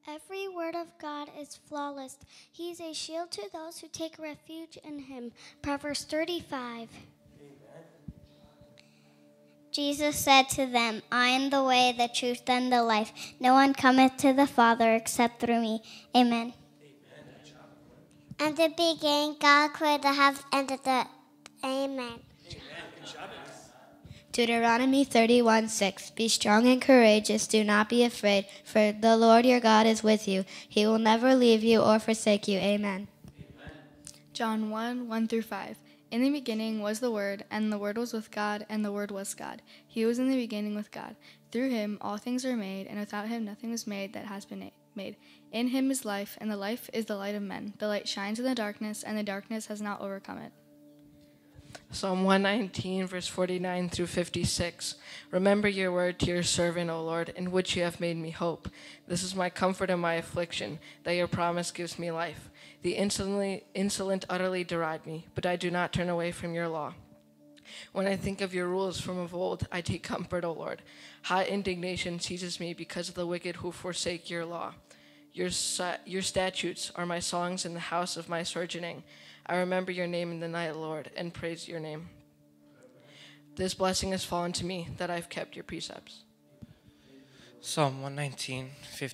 Every word of God is flawless. He is a shield to those who take refuge in him. Proverbs 35. Jesus said to them, I am the way, the truth, and the life. No one cometh to the Father except through me. Amen. In the beginning, God created the heavens and the earth. Amen. Deuteronomy 31:6. Be strong and courageous. Do not be afraid, for the Lord your God is with you. He will never leave you or forsake you. Amen. John 1:1-5. In the beginning was the Word, and the Word was with God, and the Word was God. He was in the beginning with God. Through him all things were made, and without him nothing was made that has been made. In him is life, and the life is the light of men. The light shines in the darkness, and the darkness has not overcome it. Psalm 119, verse 49-56. Remember your word to your servant, O Lord, in which you have made me hope. This is my comfort in my affliction, that your promise gives me life. The insolent utterly deride me, but I do not turn away from your law. When I think of your rules from of old, I take comfort, O Lord. Hot indignation seizes me because of the wicked who forsake your law. Your statutes are my songs in the house of my sojourning. I remember your name in the night, Lord, and praise your name. This blessing has fallen to me, that I've kept your precepts. Psalm 119,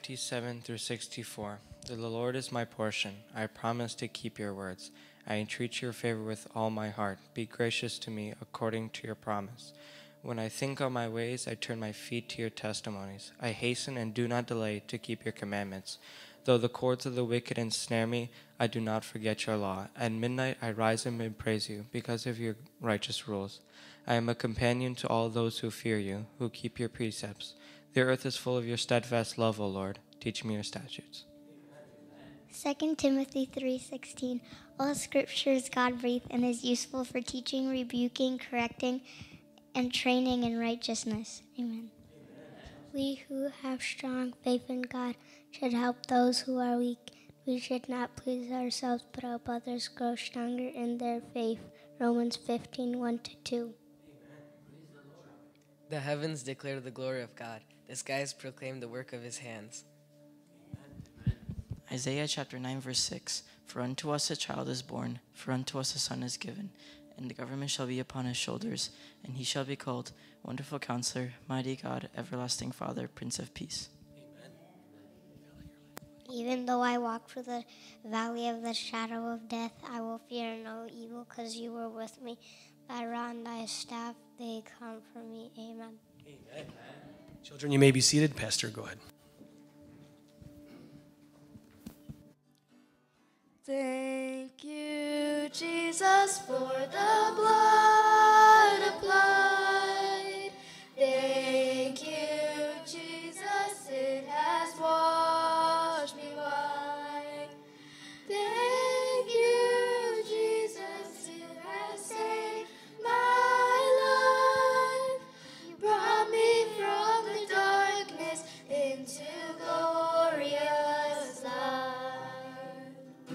57-64. The Lord is my portion. I promise to keep your words. I entreat your favor with all my heart. Be gracious to me according to your promise. When I think on my ways, I turn my feet to your testimonies. I hasten and do not delay to keep your commandments. Though the cords of the wicked ensnare me, I do not forget your law. At midnight I rise and praise you because of your righteous rules. I am a companion to all those who fear you, who keep your precepts. The earth is full of your steadfast love, O Lord. Teach me your statutes. 2 Timothy 3:16. All scripture is God-breathed and is useful for teaching, rebuking, correcting, and training in righteousness. Amen. We who have strong faith in God should help those who are weak. We should not please ourselves, but help others grow stronger in their faith. Romans 15:1-2. The heavens declare the glory of God. The skies proclaim the work of his hands. Isaiah chapter 9, verse 6. For unto us a child is born, for unto us a son is given, and the government shall be upon his shoulders, and he shall be called Wonderful Counselor, Mighty God, Everlasting Father, Prince of Peace. Even though I walk through the valley of the shadow of death, I will fear no evil, because you were with me. Thy rod and thy staff, they comfort me. Amen. Amen. Children, you may be seated. Pastor, go ahead. Thank you, Jesus, for the blood applied. Thank you, Jesus, it has washed me white. Thank you, Jesus, you have saved my life. You brought me from the darkness into glorious light.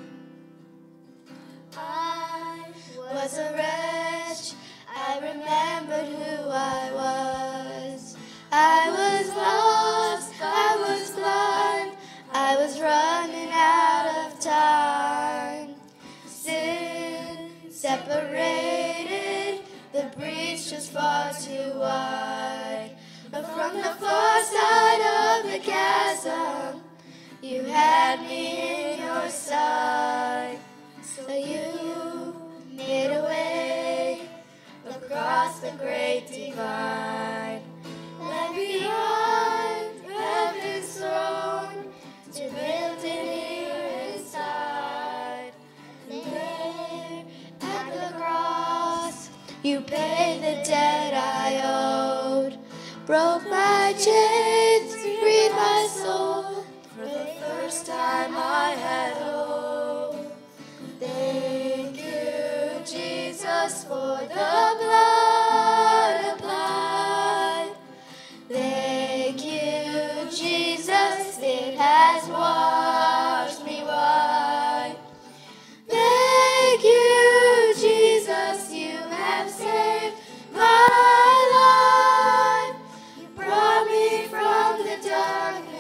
I was a wretch, I remembered who I was. I was lost, I was blind, I was running out of time. Sin separated, the breach was far too wide. But from the far side of the chasm, you had me in your sight. So you made a way across the great divide. Left behind heaven's throne to build it here inside. And there at the cross, you paid the debt I owed. Broke my chains, freed my soul. For the first time I had hope. Thank you, Jesus, for the blood applied. Thank you, Jesus, it has washed me white. Thank you, Jesus, you have saved my life. You brought me from the darkness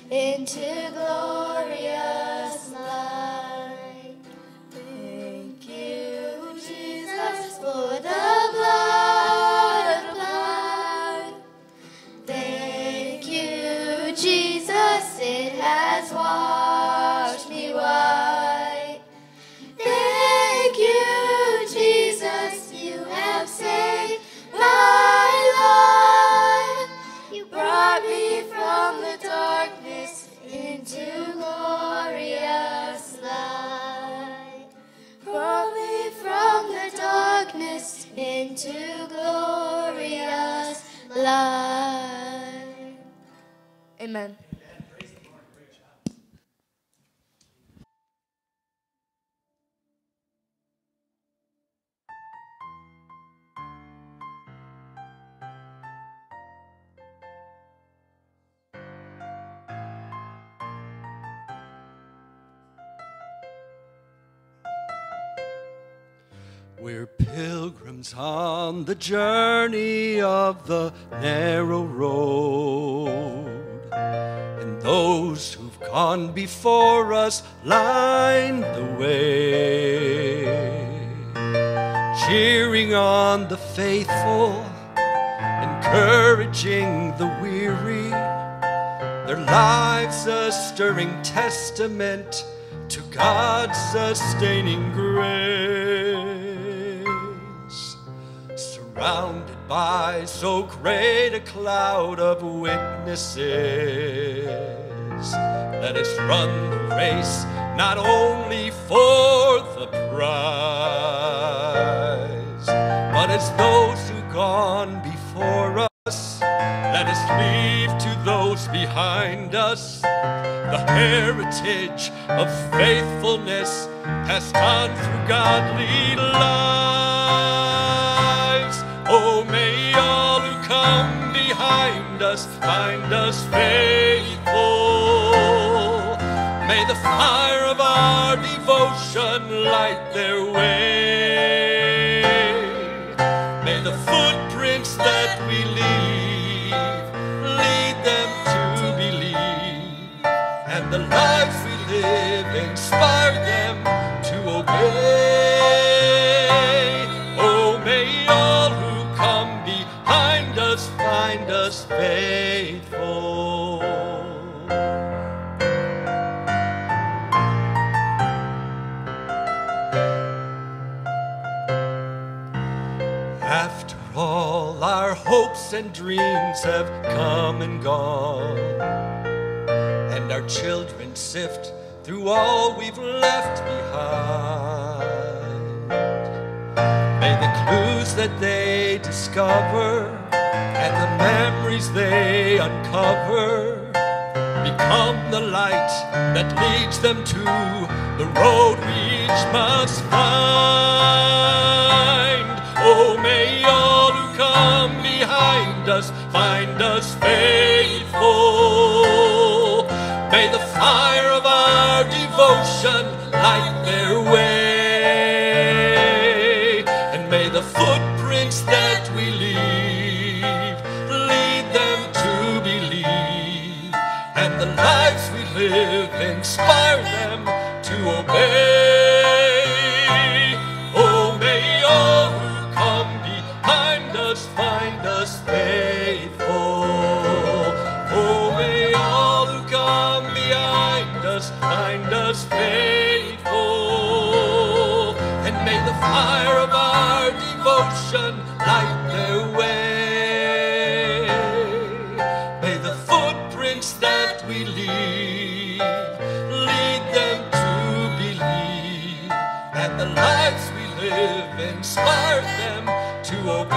into glorious light. Thank you, Jesus, for the blood applied. Thank you, Jesus, it has washed me white. Thank you, Jesus, you have saved my life. You brought me from the darkness into glorious light. Brought me from the darkness into glorious light. Amen. We're pilgrims on the journey of the narrow road, and those who've gone before us line the way, cheering on the faithful, encouraging the weary, their lives a stirring testament to God's sustaining grace. Surrounded by so great a cloud of witnesses, let us run the race not only for the prize, but as those who've gone before us, let us leave to those behind us the heritage of faithfulness passed on through godly lives. Oh, may all who come behind us find us faithful. May the fire of our devotion light their way. May the footprints that we lead them to believe, and the lives we live inspire them to obey. Oh, may all who come behind us find us faithful. After all, our hopes and dreams have come and gone, and our children sift through all we've left behind. May the clues that they discover and the memories they uncover become the light that leads them to the road we each must find. Oh, may all who come behind us find us faithful. May the fire of our devotion light their way, and may the footprints that we leave lead them to believe, and the lives we live inspire them to obey. Oh, may all who come behind us find us faithful. Oh, may all who come behind us find us faithful, and may the fire of our devotion light their way. May the footprints that we leave lead them to believe, and the lives we live inspire them to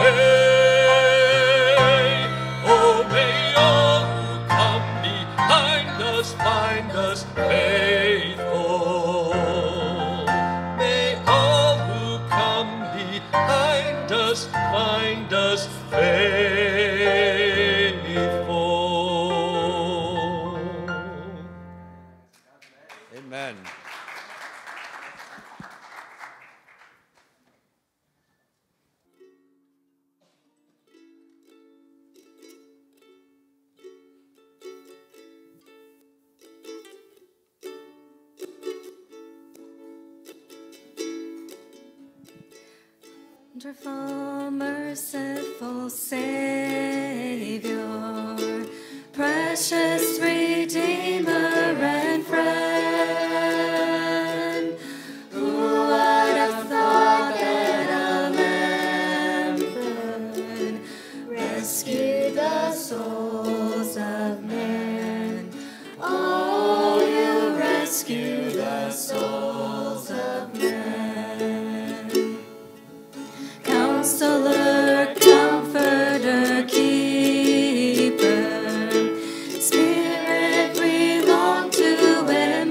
obey. Oh, may all who come behind us find us faithful. May all who come behind us find us faithful. Amen. Wonderful, merciful Savior, precious Redeemer and friend, who would have thought that a lamb could rescue the souls of men? Oh, you rescue the souls of men. Counselor, Comforter, Keeper, Spirit we long to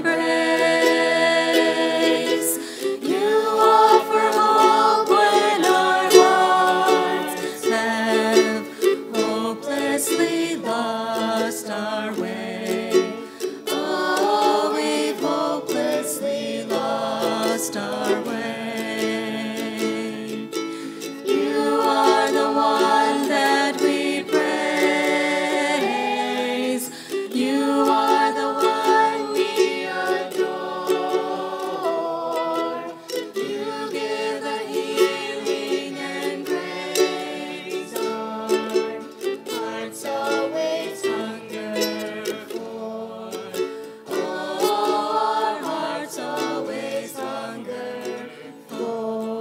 embrace. You offer hope when our hearts have hopelessly lost our way. Oh, we've hopelessly lost our way. You are the one that we praise. You are the one we adore. You give the healing and grace our hearts always hunger for. Oh, our hearts always hunger for.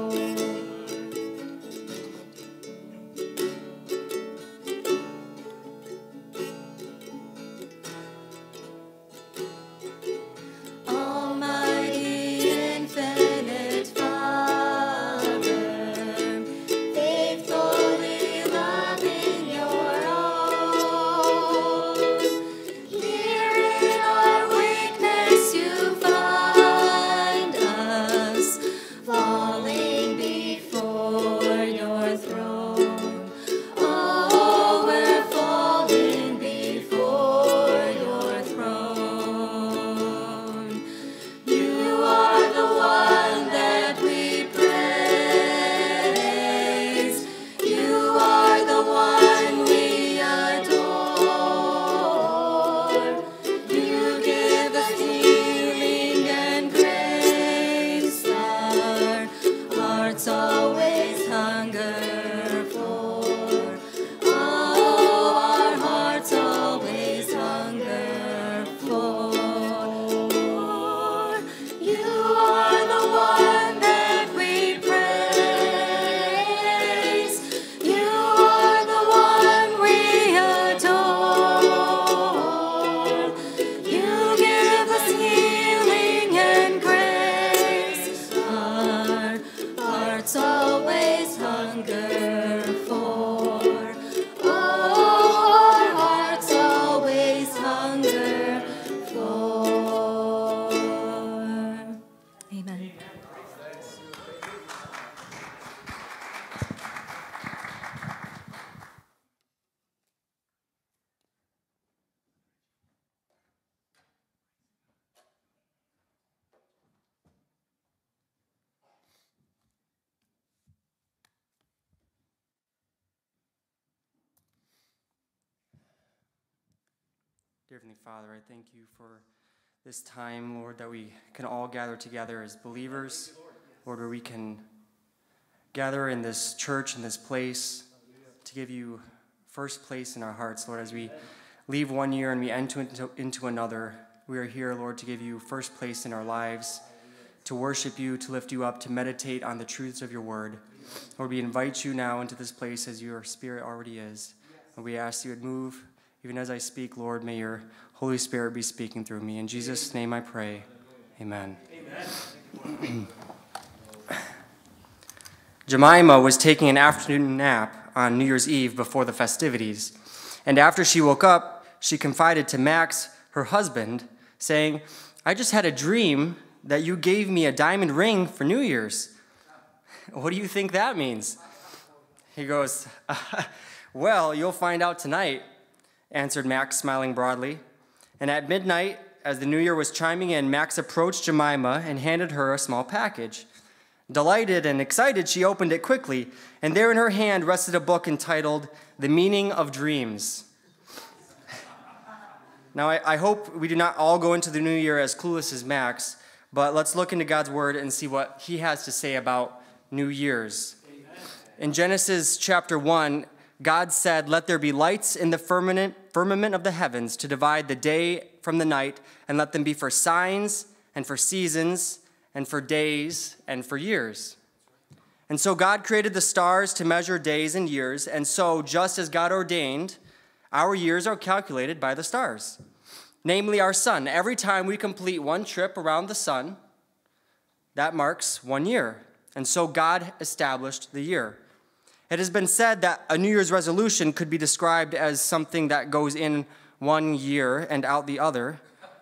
Almighty, infinite Father, faithfully loving your own. Here in our weakness you find us, falling before your throne. Oh, we're falling before your throne. You are the one that we praise. You are the one we adore. You give us healing and grace our hearts always hunger for. Oh, our hearts always hunger for. You are the one that we praise. You are the one we adore. You give us healing and grace our hearts always hunger for. Oh, our hearts always hunger for. Amen. Dear Heavenly Father, I thank you for this time, Lord, that we can all gather together as believers, Lord, where we can gather in this church, in this place, to give you first place in our hearts, Lord, as we leave one year and we enter into another. We are here, Lord, to give you first place in our lives, to worship you, to lift you up, to meditate on the truths of your word. Lord, we invite you now into this place as your Spirit already is. And we ask you would move. Even as I speak, Lord, may your Holy Spirit be speaking through me. In Jesus' name I pray. Amen. Amen. Jemima was taking an afternoon nap on New Year's Eve before the festivities. And after she woke up, she confided to Max, her husband, saying, "I just had a dream that you gave me a diamond ring for New Year's." What do you think that means? He goes, "Well, you'll find out tonight," answered Max, smiling broadly. And at midnight, as the new year was chiming in, Max approached Jemima and handed her a small package. Delighted and excited, she opened it quickly, and there in her hand rested a book entitled The Meaning of Dreams. Now, I hope we do not all go into the new year as clueless as Max, but let's look into God's word and see what he has to say about New Year's. In Genesis chapter 1, God said, "Let there be lights in the firmament of the heavens to divide the day from the night, and let them be for signs and for seasons and for days and for years." And so God created the stars to measure days and years, and so just as God ordained, our years are calculated by the stars, namely our sun. Every time we complete one trip around the sun, that marks 1 year. And so God established the year. It has been said that a New Year's resolution could be described as something that goes in 1 year and out the other.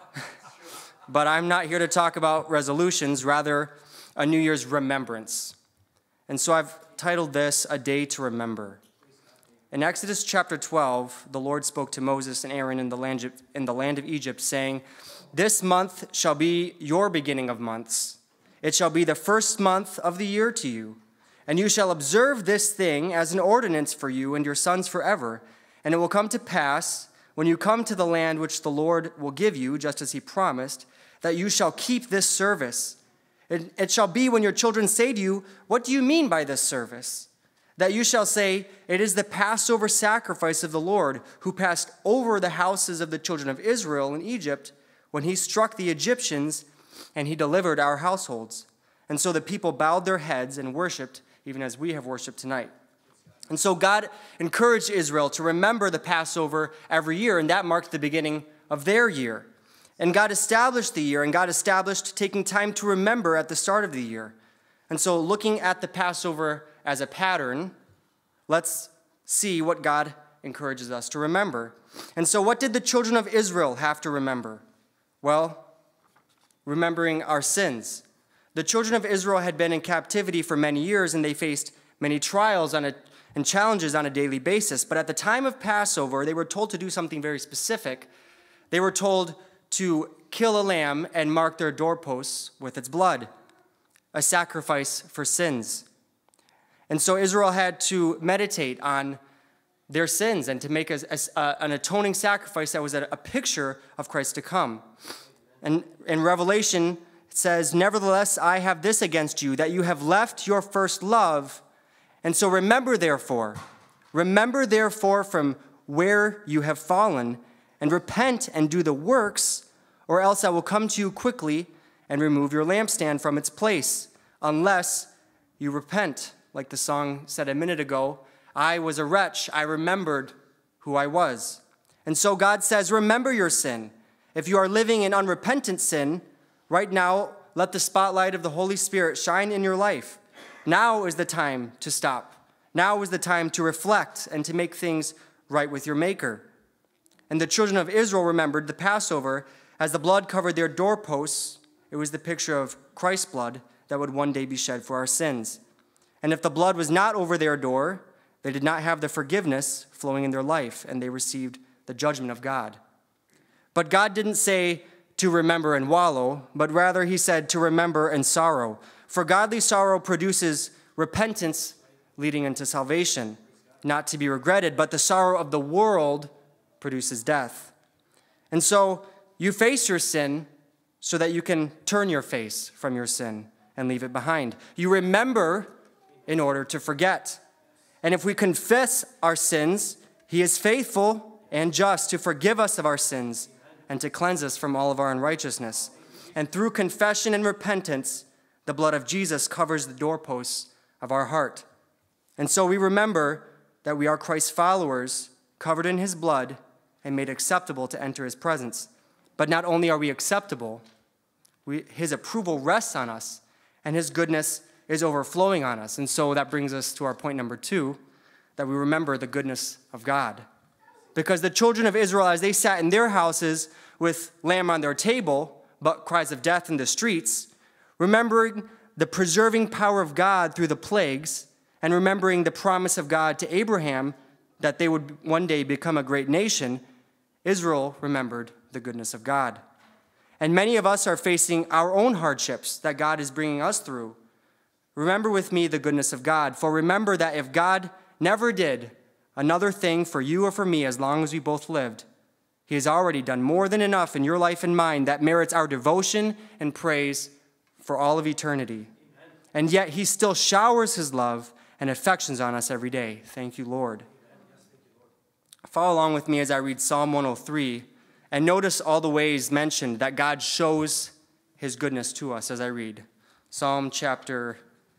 But I'm not here to talk about resolutions, rather a New Year's remembrance. And so I've titled this, "A Day to Remember." In Exodus chapter 12, the Lord spoke to Moses and Aaron in the land of Egypt, saying, "This month shall be your beginning of months. It shall be the first month of the year to you. And you shall observe this thing as an ordinance for you and your sons forever. And it will come to pass, when you come to the land which the Lord will give you, just as he promised, that you shall keep this service. It shall be when your children say to you, 'What do you mean by this service?' That you shall say, 'It is the Passover sacrifice of the Lord, who passed over the houses of the children of Israel in Egypt, when he struck the Egyptians, and he delivered our households.' And so the people bowed their heads and worshiped, even as we have worshiped tonight." And so God encouraged Israel to remember the Passover every year, and that marked the beginning of their year. And God established the year, and God established taking time to remember at the start of the year. And so looking at the Passover as a pattern, let's see what God encourages us to remember. And so what did the children of Israel have to remember? Well, remembering our sins. The children of Israel had been in captivity for many years, and they faced many trials and challenges on a daily basis. But at the time of Passover, they were told to do something very specific. They were told to kill a lamb and mark their doorposts with its blood, a sacrifice for sins. And so Israel had to meditate on their sins and to make an atoning sacrifice that was a picture of Christ to come. And in Revelation, it says, "Nevertheless, I have this against you, that you have left your first love. And so remember therefore from where you have fallen, and repent and do the works, or else I will come to you quickly and remove your lampstand from its place, unless you repent." Like the song said a minute ago, "I was a wretch, I remembered who I was." And so God says, remember your sin. If you are living in unrepentant sin, right now, let the spotlight of the Holy Spirit shine in your life. Now is the time to stop. Now is the time to reflect and to make things right with your Maker. And the children of Israel remembered the Passover as the blood covered their doorposts. It was the picture of Christ's blood that would one day be shed for our sins. And if the blood was not over their door, they did not have the forgiveness flowing in their life, and they received the judgment of God. But God didn't say to remember and wallow, but rather he said to remember and sorrow. For godly sorrow produces repentance leading into salvation, not to be regretted, but the sorrow of the world produces death. And so you face your sin so that you can turn your face from your sin and leave it behind. You remember in order to forget. And if we confess our sins, he is faithful and just to forgive us of our sins and to cleanse us from all of our unrighteousness. And through confession and repentance, the blood of Jesus covers the doorposts of our heart. And so we remember that we are Christ's followers, covered in his blood and made acceptable to enter his presence. But not only are we acceptable, his approval rests on us, and his goodness is overflowing on us. And so that brings us to our point number 2, that we remember the goodness of God. Because the children of Israel, as they sat in their houses with lamb on their table, but cries of death in the streets, remembering the preserving power of God through the plagues, and remembering the promise of God to Abraham that they would one day become a great nation, Israel remembered the goodness of God. And many of us are facing our own hardships that God is bringing us through. Remember with me the goodness of God, for remember that if God never did another thing for you or for me as long as we both lived, he has already done more than enough in your life and mine that merits our devotion and praise for all of eternity. And yet he still showers his love and affections on us every day. Thank you, Lord. Follow along with me as I read Psalm 103, and notice all the ways mentioned that God shows his goodness to us as I read. Psalm chapter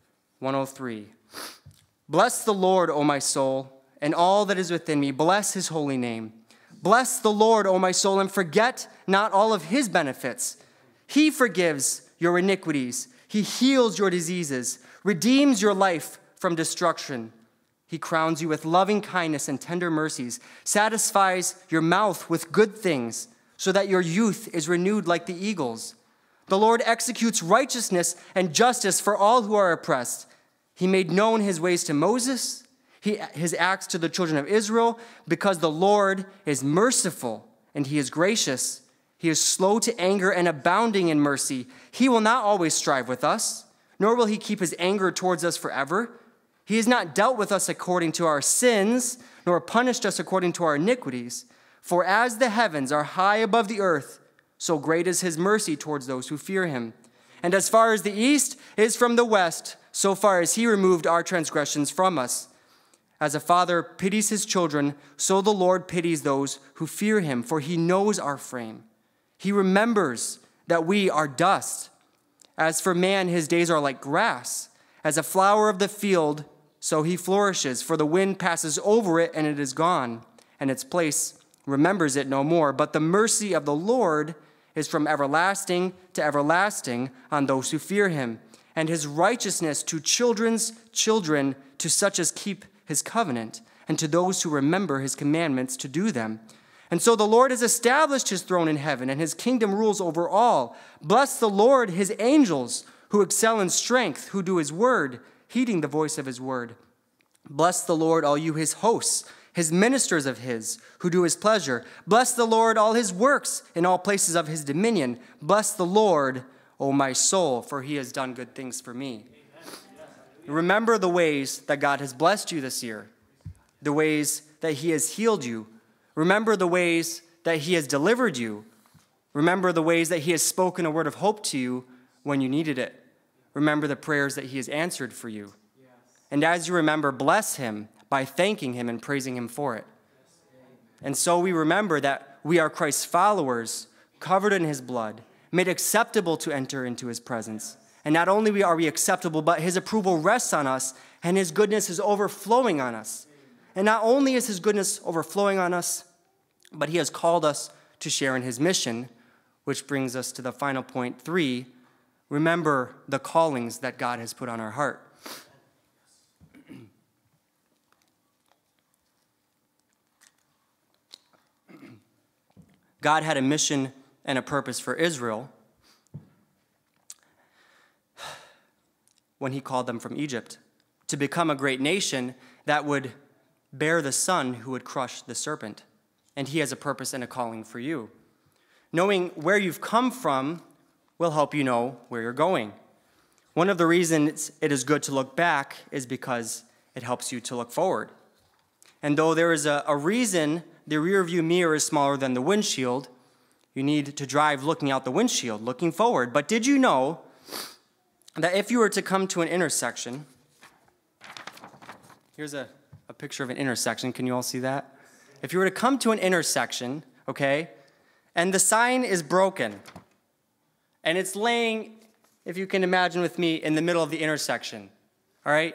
103. Bless the Lord, O my soul, and all that is within me. Bless his holy name. Bless the Lord, O my soul, and forget not all of his benefits. He forgives your iniquities. He heals your diseases, redeems your life from destruction. He crowns you with loving kindness and tender mercies, satisfies your mouth with good things, so that your youth is renewed like the eagles. The Lord executes righteousness and justice for all who are oppressed. He made known his ways to Moses, his acts to the children of Israel, because the Lord is merciful and he is gracious. He is slow to anger and abounding in mercy. He will not always strive with us, nor will he keep his anger towards us forever. He has not dealt with us according to our sins, nor punished us according to our iniquities. For as the heavens are high above the earth, so great is his mercy towards those who fear him. And as far as the east is from the west, so far as he removed our transgressions from us. As a father pities his children, so the Lord pities those who fear him, for he knows our frame. He remembers that we are dust. As for man, his days are like grass. As a flower of the field, so he flourishes, for the wind passes over it and it is gone, and its place remembers it no more. But the mercy of the Lord is from everlasting to everlasting on those who fear him, and his righteousness to children's children, to such as keep his covenant, and to those who remember his commandments to do them. And so the Lord has established his throne in heaven, and his kingdom rules over all. Bless the Lord, his angels, who excel in strength, who do his word, heeding the voice of his word. Bless the Lord, all you his hosts, his ministers of his, who do his pleasure. Bless the Lord, all his works, in all places of his dominion. Bless the Lord, O my soul, for he has done good things for me. Remember the ways that God has blessed you this year, the ways that he has healed you. Remember the ways that he has delivered you. Remember the ways that he has spoken a word of hope to you when you needed it. Remember the prayers that he has answered for you. And as you remember, bless him by thanking him and praising him for it. And so we remember that we are Christ's followers, covered in his blood, made acceptable to enter into his presence. And not only are we acceptable, but his approval rests on us, and his goodness is overflowing on us. And not only is his goodness overflowing on us, but he has called us to share in his mission, which brings us to the final point 3. Remember the callings that God has put on our heart. God had a mission and a purpose for Israel when he called them from Egypt to become a great nation that would bear the son who would crush the serpent. And he has a purpose and a calling for you. Knowing where you've come from will help you know where you're going. One of the reasons it is good to look back is because it helps you to look forward. And though there is a reason the rear view mirror is smaller than the windshield, you need to drive looking out the windshield, looking forward. But did you know that if you were to come to an intersection, here's a picture of an intersection. Can you all see that? If you were to come to an intersection, okay, and the sign is broken, and it's laying, if you can imagine with me, in the middle of the intersection, all right?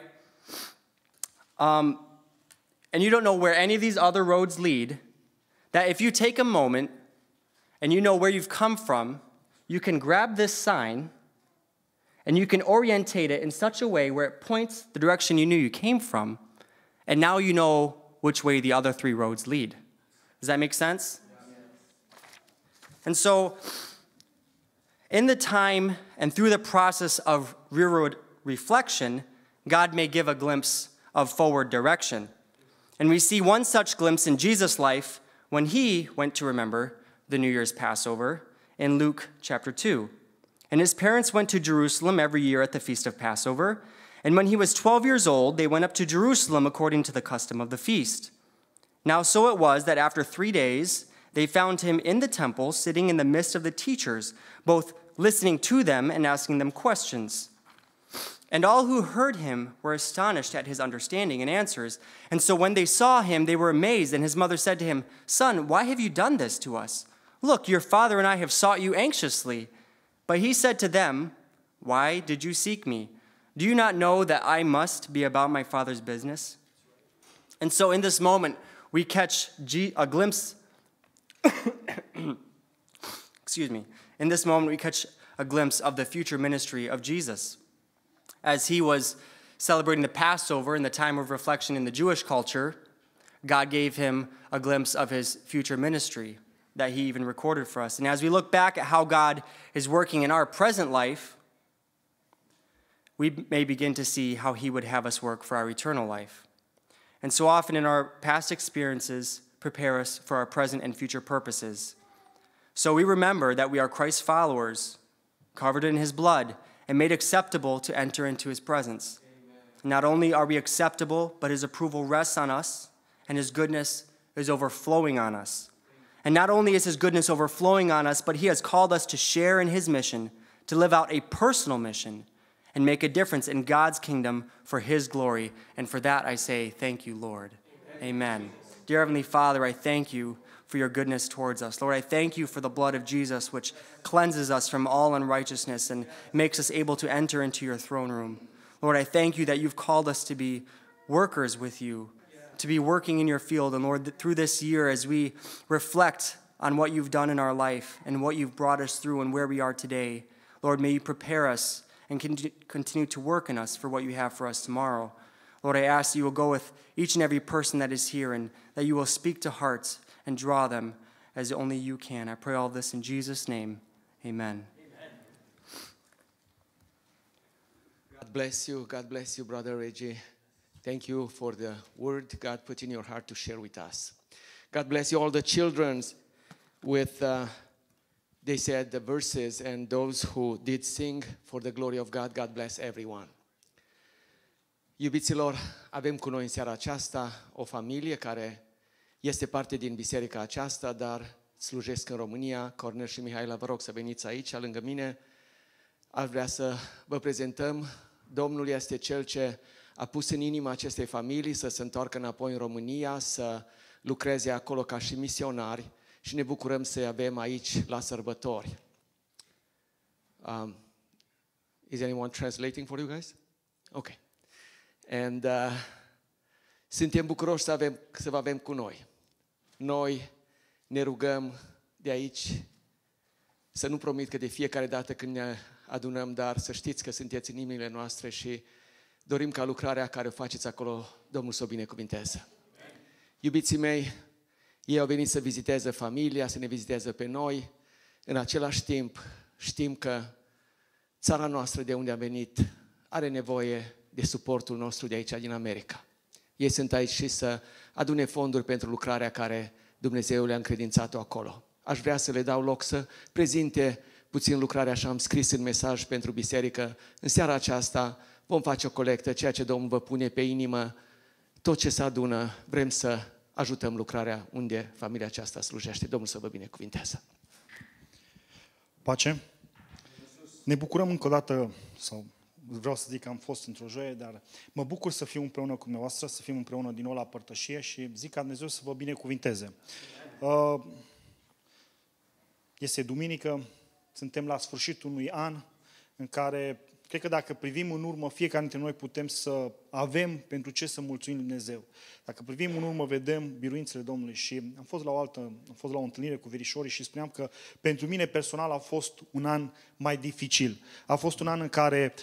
And you don't know where any of these other roads lead, that if you take a moment and you know where you've come from, you can grab this sign and you can orientate it in such a way where it points the direction you knew you came from, and now you know which way the other 3 roads lead. Does that make sense? And so, in the time and through the process of rearward reflection, God may give a glimpse of forward direction. And we see one such glimpse in Jesus' life when he went to remember the New Year's Passover in Luke chapter 2. And his parents went to Jerusalem every year at the feast of Passover. And when he was 12 years old, they went up to Jerusalem according to the custom of the feast. Now so it was that after 3 days, they found him in the temple, sitting in the midst of the teachers, both listening to them and asking them questions. And all who heard him were astonished at his understanding and answers. And so when they saw him, they were amazed. And his mother said to him, "Son, why have you done this to us? Look, your father and I have sought you anxiously." But he said to them, "Why did you seek me? Do you not know that I must be about my Father's business?" And so in this moment, we catch a glimpse. Excuse me. In this moment, we catch a glimpse of the future ministry of Jesus. As he was celebrating the Passover in the time of reflection in the Jewish culture, God gave him a glimpse of his future ministry that he even recorded for us. And as we look back at how God is working in our present life, we may begin to see how he would have us work for our eternal life. And so often in our past experiences prepare us for our present and future purposes. So we remember that we are Christ's followers, covered in his blood, and made acceptable to enter into his presence. Amen. Not only are we acceptable, but his approval rests on us, and his goodness is overflowing on us. And not only is his goodness overflowing on us, but he has called us to share in his mission, to live out a personal mission, and make a difference in God's kingdom for his glory. And for that I say, thank you, Lord. Amen. Dear Heavenly Father, I thank you for your goodness towards us. Lord, I thank you for the blood of Jesus, which cleanses us from all unrighteousness and makes us able to enter into your throne room. Lord, I thank you that you've called us to be workers with you, to be working in your field. And Lord, through this year, as we reflect on what you've done in our life and what you've brought us through and where we are today, Lord, may you prepare us and continue to work in us for what you have for us tomorrow. Lord, I ask that you will go with each and every person that is here and that you will speak to hearts and draw them as only you can. I pray all this in Jesus' name. Amen. God bless you. God bless you, Brother Reggie. Thank you for the word God put in your heart to share with us. God bless you, all the children with, they said the verses, and those who did sing for the glory of God. God bless everyone. Iubiților, avem cu noi în seara aceasta o familie care este parte din biserica aceasta, dar slujesc în România. Cornel și Mihaela, vă rog să veniți aici, lângă mine. Aș vrea să vă prezentăm. Domnul este Cel ce a pus în inima acestei familii să se întoarcă înapoi în România, să lucreze acolo ca și misionari și ne bucurăm să-i avem aici la sărbători. Is anyone translating for you guys? Okay. And suntem bucuroși să vă avem cu noi. Noi ne rugăm de aici să nu promit că de fiecare dată când ne adunăm, dar să știți că sunteți în inimile noastre și dorim ca lucrarea care o faceți acolo, Domnul să o binecuvinteze. Iubiții mei, ei au venit să viziteze familia, să ne viziteze pe noi. În același timp, știm că țara noastră de unde am venit are nevoie de suportul nostru de aici, din America. Ei sunt aici și să adune fonduri pentru lucrarea care Dumnezeu le-a încredințat-o acolo. Aș vrea să le dau loc să prezinte puțin lucrarea, așa am scris în mesaj pentru biserică. În seara aceasta vom face o colectă, ceea ce Domnul vă pune pe inimă, tot ce se adună, vrem să ajutăm lucrarea unde familia aceasta slujește. Domnul să vă binecuvinteze. Pace. Ne bucurăm încă o dată, sau vreau să zic că am fost într-o joie, dar mă bucur să fiu împreună cu dumneavoastră, să fim împreună din nou la părtășie și zic ca Dumnezeu să vă binecuvinteze. Este duminică, suntem la sfârșitul unui an în care, cred că dacă privim în urmă, fiecare dintre noi putem să avem pentru ce să mulțumim Dumnezeu. Dacă privim în urmă, vedem biruințele Domnului și am fost la o întâlnire cu verișorii și spuneam că pentru mine personal a fost un an mai dificil. A fost un an în care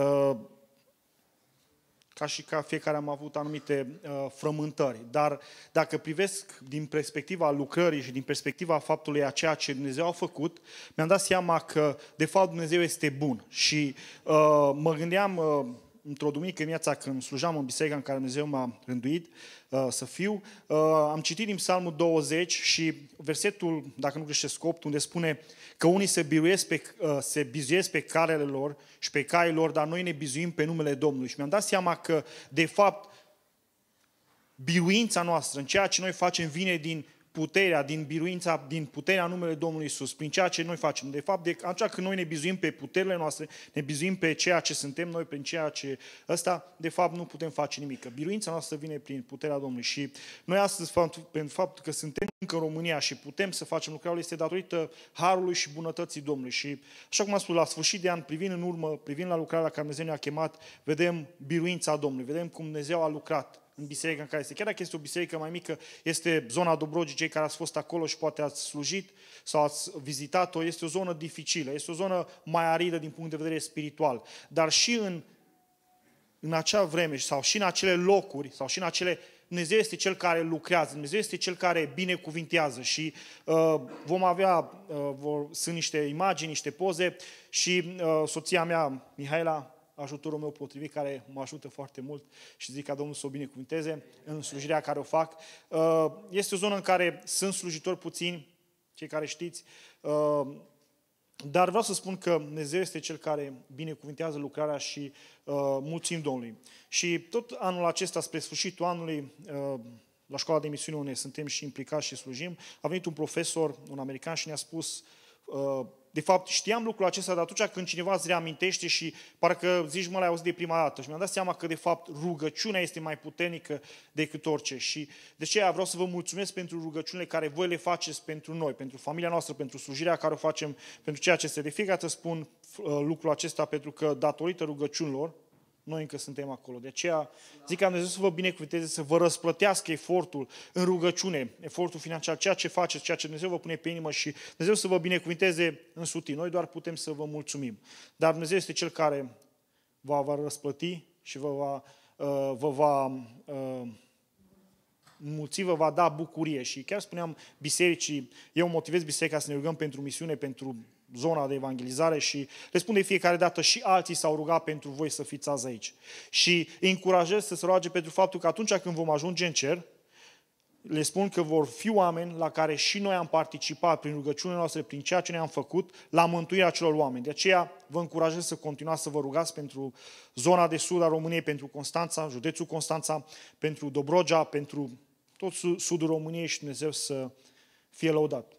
ca și ca fiecare am avut anumite frământări. Dar dacă privesc din perspectiva lucrării și din perspectiva faptului a ceea ce Dumnezeu a făcut, mi-am dat seama că de fapt Dumnezeu este bun. Și mă gândeam într-o duminică dimineața când slujam în biserica în care Dumnezeu m-a rânduit să fiu, am citit din Psalmul 20 și versetul, dacă nu greșesc, 8, unde spune că unii se bizuiesc pe calele lor și pe caii lor, dar noi ne bizuim pe numele Domnului. Și mi-am dat seama că, de fapt, biruința noastră în ceea ce noi facem vine din puterea, din biruința, din puterea numele Domnului Iisus, prin ceea ce noi facem. De fapt, atunci când noi ne bizuim pe puterile noastre, ne bizuim pe ceea ce suntem noi, prin ceea ce ăsta, de fapt, nu putem face nimic. Că biruința noastră vine prin puterea Domnului. Și noi astăzi, pentru faptul că suntem încă în România și putem să facem lucrarea, este datorită harului și bunătății Domnului. Și, așa cum am spus, la sfârșit de an, privind în urmă, privind la lucrarea la care Dumnezeu ne-a chemat, vedem biruința Domnului, vedem cum Dumnezeu a lucrat în biserica în care este. Chiar dacă este o biserică mai mică, este zona Dobrogii, cei care ați fost acolo și poate ați slujit sau ați vizitat-o, este o zonă dificilă, este o zonă mai aridă din punct de vedere spiritual. Dar și în acea vreme sau și în acele locuri sau și în acele... Dumnezeu este Cel care lucrează, Dumnezeu este Cel care binecuvintează și vom avea, sunt niște imagini, niște poze și soția mea, Mihaela, ajutorul meu potrivit, care mă ajută foarte mult și zic ca Domnul să o binecuvânteze în slujirea care o fac. Este o zonă în care sunt slujitori puțini, cei care știți, dar vreau să spun că Dumnezeu este Cel care binecuvintează lucrarea și mulțumim Domnului. Și tot anul acesta, spre sfârșitul anului, la școala de misiune unde suntem și implicați și slujim, a venit un profesor, un american, și ne-a spus, de fapt știam lucrul acesta, dar atunci când cineva îți reamintește și parcă zici, mă, l-ai auzit de prima dată. Și mi-am dat seama că de fapt rugăciunea este mai puternică decât orice. Și de aceea vreau să vă mulțumesc pentru rugăciunile care voi le faceți pentru noi, pentru familia noastră, pentru slujirea care o facem, pentru ceea ce este. De fiecare dată spun lucrul acesta pentru că datorită rugăciunilor, noi încă suntem acolo. De aceea zic ca Dumnezeu să vă binecuvânteze, să vă răsplătească efortul în rugăciune, efortul financiar, ceea ce faceți, ceea ce Dumnezeu vă pune pe inimă și Dumnezeu să vă binecuvânteze însutit. Noi doar putem să vă mulțumim. Dar Dumnezeu este Cel care vă va răsplăti și vă va înmulți, vă va da bucurie. Și chiar spuneam bisericii, eu motivez biserica să ne rugăm pentru misiune, pentru zona de evangelizare și le spun de fiecare dată și alții s-au rugat pentru voi să fiți azi aici. Și îi încurajez să se roage pentru faptul că atunci când vom ajunge în cer, le spun că vor fi oameni la care și noi am participat prin rugăciunile noastre, prin ceea ce ne-am făcut, la mântuirea acelor oameni. De aceea vă încurajez să continuați să vă rugați pentru zona de sud a României, pentru Constanța, județul Constanța, pentru Dobrogea, pentru tot sudul României și Dumnezeu să fie lăudat.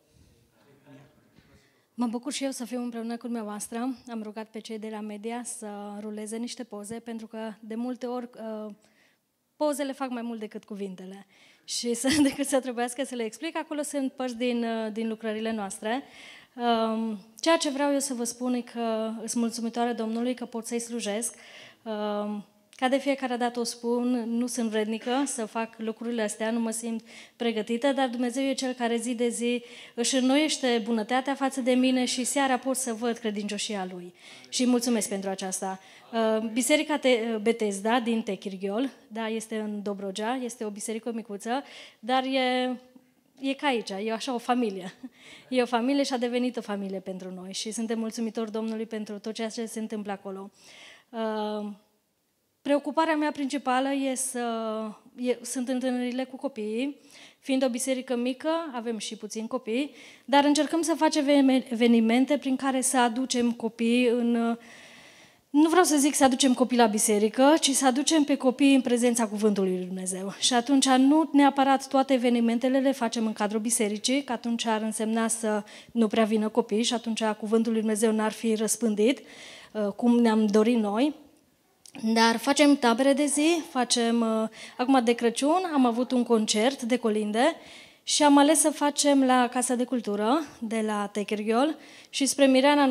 Mă bucur și eu să fiu împreună cu dumneavoastră. Am rugat pe cei de la media să ruleze niște poze, pentru că de multe ori pozele fac mai mult decât cuvintele. Și decât să trebuiască să le explic, acolo sunt părți din lucrările noastre. Ceea ce vreau eu să vă spun e că sunt mulțumitoare Domnului că pot să-i slujesc. Ca de fiecare dată o spun, nu sunt vrednică să fac lucrurile astea, nu mă simt pregătită, dar Dumnezeu e Cel care zi de zi își înnoiește bunătatea față de mine și seara pot să văd credincioșia Lui. Și mulțumesc pentru aceasta. Biserica Betesda din Techirghiol, da, este în Dobrogea, este o biserică micuță, dar e ca aici, e așa o familie. E o familie și a devenit o familie pentru noi și suntem mulțumitori Domnului pentru tot ceea ce se întâmplă acolo. Preocuparea mea principală sunt întâlnirile cu copiii. Fiind o biserică mică, avem și puțini copii, dar încercăm să facem evenimente prin care să aducem copii nu vreau să zic să aducem copii la biserică, ci să aducem pe copii în prezența Cuvântului Lui Dumnezeu. Și atunci nu neapărat toate evenimentele le facem în cadrul bisericii, că atunci ar însemna să nu prea vină copii și atunci Cuvântul Lui Dumnezeu n-ar fi răspândit, cum ne-am dorit noi. Dar facem tabere de zi, acum de Crăciun am avut un concert de colinde și am ales să facem la Casa de Cultură de la Techirghiol și spre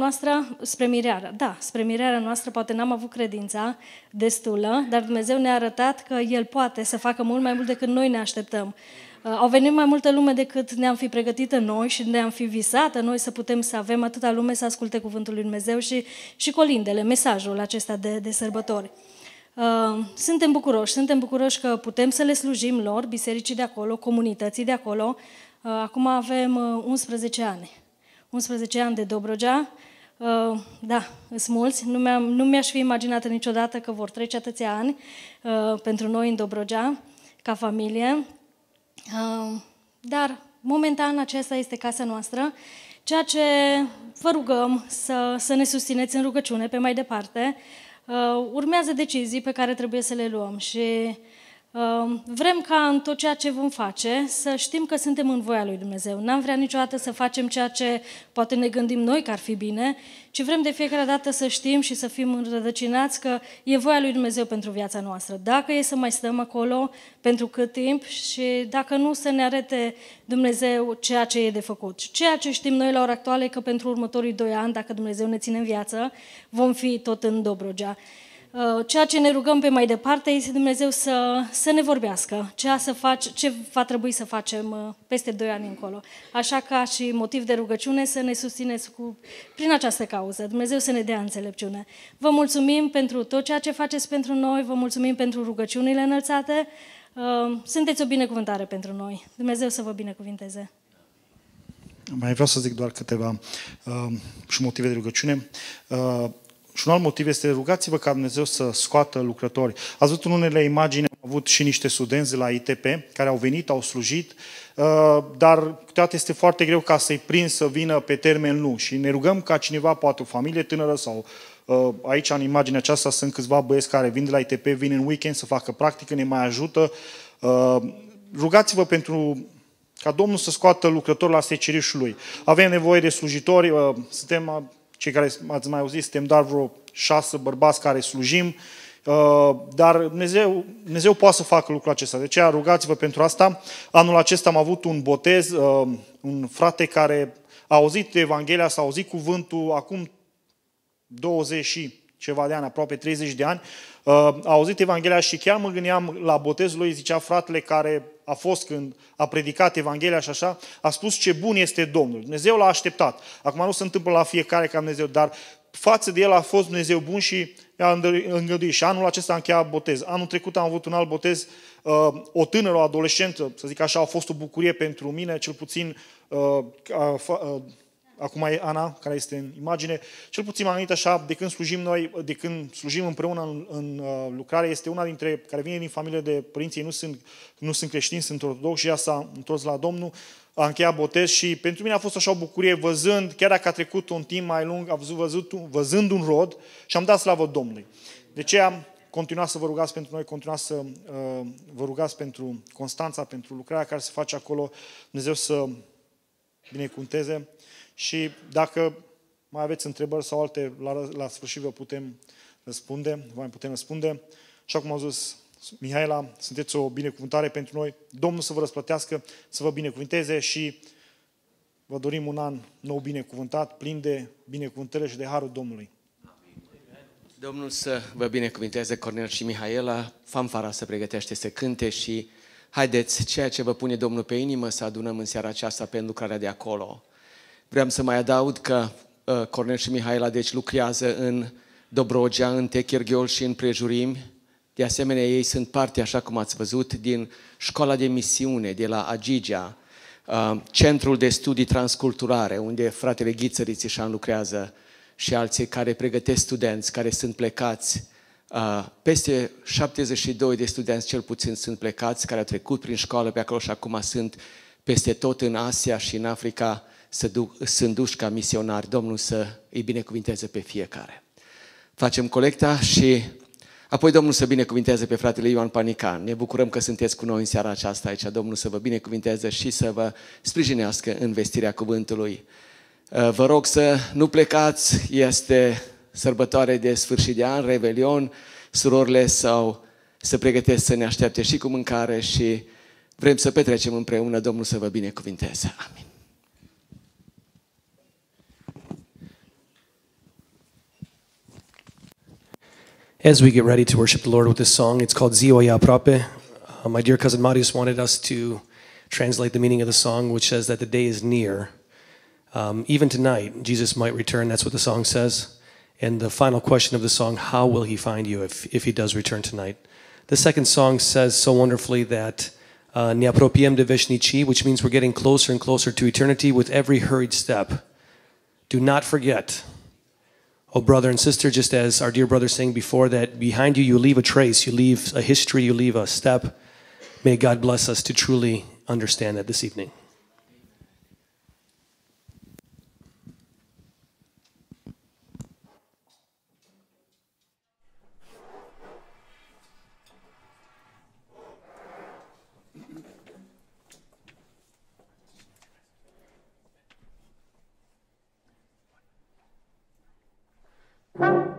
mirarea noastră, poate n-am avut credința destulă, dar Dumnezeu ne-a arătat că El poate să facă mult mai mult decât noi ne așteptăm. Au venit mai multă lume decât ne-am fi pregătită noi și ne-am fi visat noi să putem să avem atâta lume să asculte Cuvântul Lui Dumnezeu și colindele, mesajul acesta de sărbători. Suntem bucuroși că putem să le slujim lor, bisericii de acolo, comunității de acolo. Acum avem 11 ani. 11 ani de Dobrogea. Da, sunt mulți. Nu mi-aș fi imaginat niciodată că vor trece atâția ani pentru noi în Dobrogea, ca familie. Dar, momentan, aceasta este casa noastră, ceea ce vă rugăm să ne susțineți în rugăciune pe mai departe. Urmează decizii pe care trebuie să le luăm și Vrem ca în tot ceea ce vom face să știm că suntem în voia lui Dumnezeu. N-am vrea niciodată să facem ceea ce poate ne gândim noi că ar fi bine, ci vrem de fiecare dată să știm și să fim înrădăcinați că e voia lui Dumnezeu pentru viața noastră. Dacă e să mai stăm acolo, pentru cât timp, și dacă nu, să ne arate Dumnezeu ceea ce e de făcut. Ceea ce știm noi la ora actuală e că pentru următorii 2 ani, dacă Dumnezeu ne ține în viață, vom fi tot în Dobrogea. Ceea ce ne rugăm pe mai departe este Dumnezeu să ne vorbească, ce va trebui să facem peste 2 ani încolo. Așa ca și motiv de rugăciune să ne susțineți prin această cauză. Dumnezeu să ne dea înțelepciune. Vă mulțumim pentru tot ceea ce faceți pentru noi, vă mulțumim pentru rugăciunile înălțate. Sunteți o binecuvântare pentru noi. Dumnezeu să vă binecuvinteze. Mai vreau să zic doar câteva și motive de rugăciune. Și un alt motiv este rugați-vă ca Dumnezeu să scoată lucrători. Ați văzut în unele imagini, am avut și niște studenți de la ITP care au venit, au slujit, dar câteodată este foarte greu ca să-i prind să vină pe termen lung. Și ne rugăm ca cineva, poate o familie tânără sau aici în imaginea aceasta sunt câțiva băieți care vin de la ITP, vin în weekend să facă practică, ne mai ajută. Rugați-vă ca Domnul să scoată lucrători la secerișul Lui. Avem nevoie de slujitori, suntem... Cei care ați mai auzit, suntem doar vreo 6 bărbați care slujim, dar Dumnezeu poate să facă lucrul acesta. De aceea rugați-vă pentru asta. Anul acesta am avut un botez, un frate care a auzit Evanghelia, s-a auzit cuvântul acum 20 și ceva de ani, aproape 30 de ani, a auzit Evanghelia și chiar mă gândeam la botezul lui, zicea fratele care a fost când a predicat Evanghelia și așa, a spus ce bun este Domnul. Dumnezeu l-a așteptat. Acum nu se întâmplă la fiecare ca Dumnezeu, dar față de el a fost Dumnezeu bun și i-a îngăduit. Și anul acesta a încheiat botez. Anul trecut am avut un alt botez, o tânără, o adolescentă, să zic așa, a fost o bucurie pentru mine, cel puțin acum e Ana, care este în imagine, cel puțin m-am gândit așa, de când slujim împreună în lucrare, este una dintre, care vine din familie de părinții, nu sunt creștini, sunt ortodoxi și ea s-a întors la Domnul, a încheiat botez și pentru mine a fost așa o bucurie văzând, chiar dacă a trecut un timp mai lung, văzând un rod și am dat slavă Domnului. De aceea, continuați să vă rugați pentru noi, continuați să vă rugați pentru Constanța, pentru lucrarea care se face acolo, Dumnezeu să binecuvânteze. Și dacă mai aveți întrebări sau alte, la sfârșit vă putem răspunde. Și cum au zis Mihaela, sunteți o binecuvântare pentru noi. Domnul să vă răsplătească, să vă binecuvânteze și vă dorim un an nou binecuvântat, plin de binecuvântări și de harul Domnului. Domnul să vă binecuvânteze, Cornel și Mihaela. Fanfara se pregătește să cânte și haideți, ceea ce vă pune Domnul pe inimă, să adunăm în seara aceasta pe lucrarea de acolo. Vreau să mai adaug că Cornel și Mihaela deci lucrează în Dobrogea, în Techirghiol și în prejurimi. De asemenea, ei sunt parte, așa cum ați văzut, din școala de misiune de la Agigea, centrul de studii transculturare, unde fratele Ghiță Rițișan lucrează și alții care pregătesc studenți, care sunt plecați. Peste 72 de studenți cel puțin sunt plecați, care au trecut prin școală pe acolo și acum sunt peste tot în Asia și în Africa, sunt duși ca misionari. Domnul să îi binecuvinteze pe fiecare. Facem colecta și apoi Domnul să binecuvinteze pe fratele Ioan Panican. Ne bucurăm că sunteți cu noi în seara aceasta aici. Domnul să vă binecuvinteze și să vă sprijinească în vestirea cuvântului. Vă rog să nu plecați, este sărbătoare de sfârșit de an, Revelion, surorile se pregătesc să ne aștepte și cu mâncare și vrem să petrecem împreună. Domnul să vă binecuvinteze. Amin. As we get ready to worship the Lord with this song, it's called Ziua, Aproape. My dear cousin Marius wanted us to translate the meaning of the song, which says that the day is near. Even tonight, Jesus might return. That's what the song says. And the final question of the song, how will he find you if he does return tonight? The second song says so wonderfully that ne apropiem de veșnicii, which means we're getting closer and closer to eternity with every hurried step. Do not forget, oh brother and sister, just as our dear brother sang before, that behind you, you leave a trace, you leave a history, you leave a step. May God bless us to truly understand that this evening.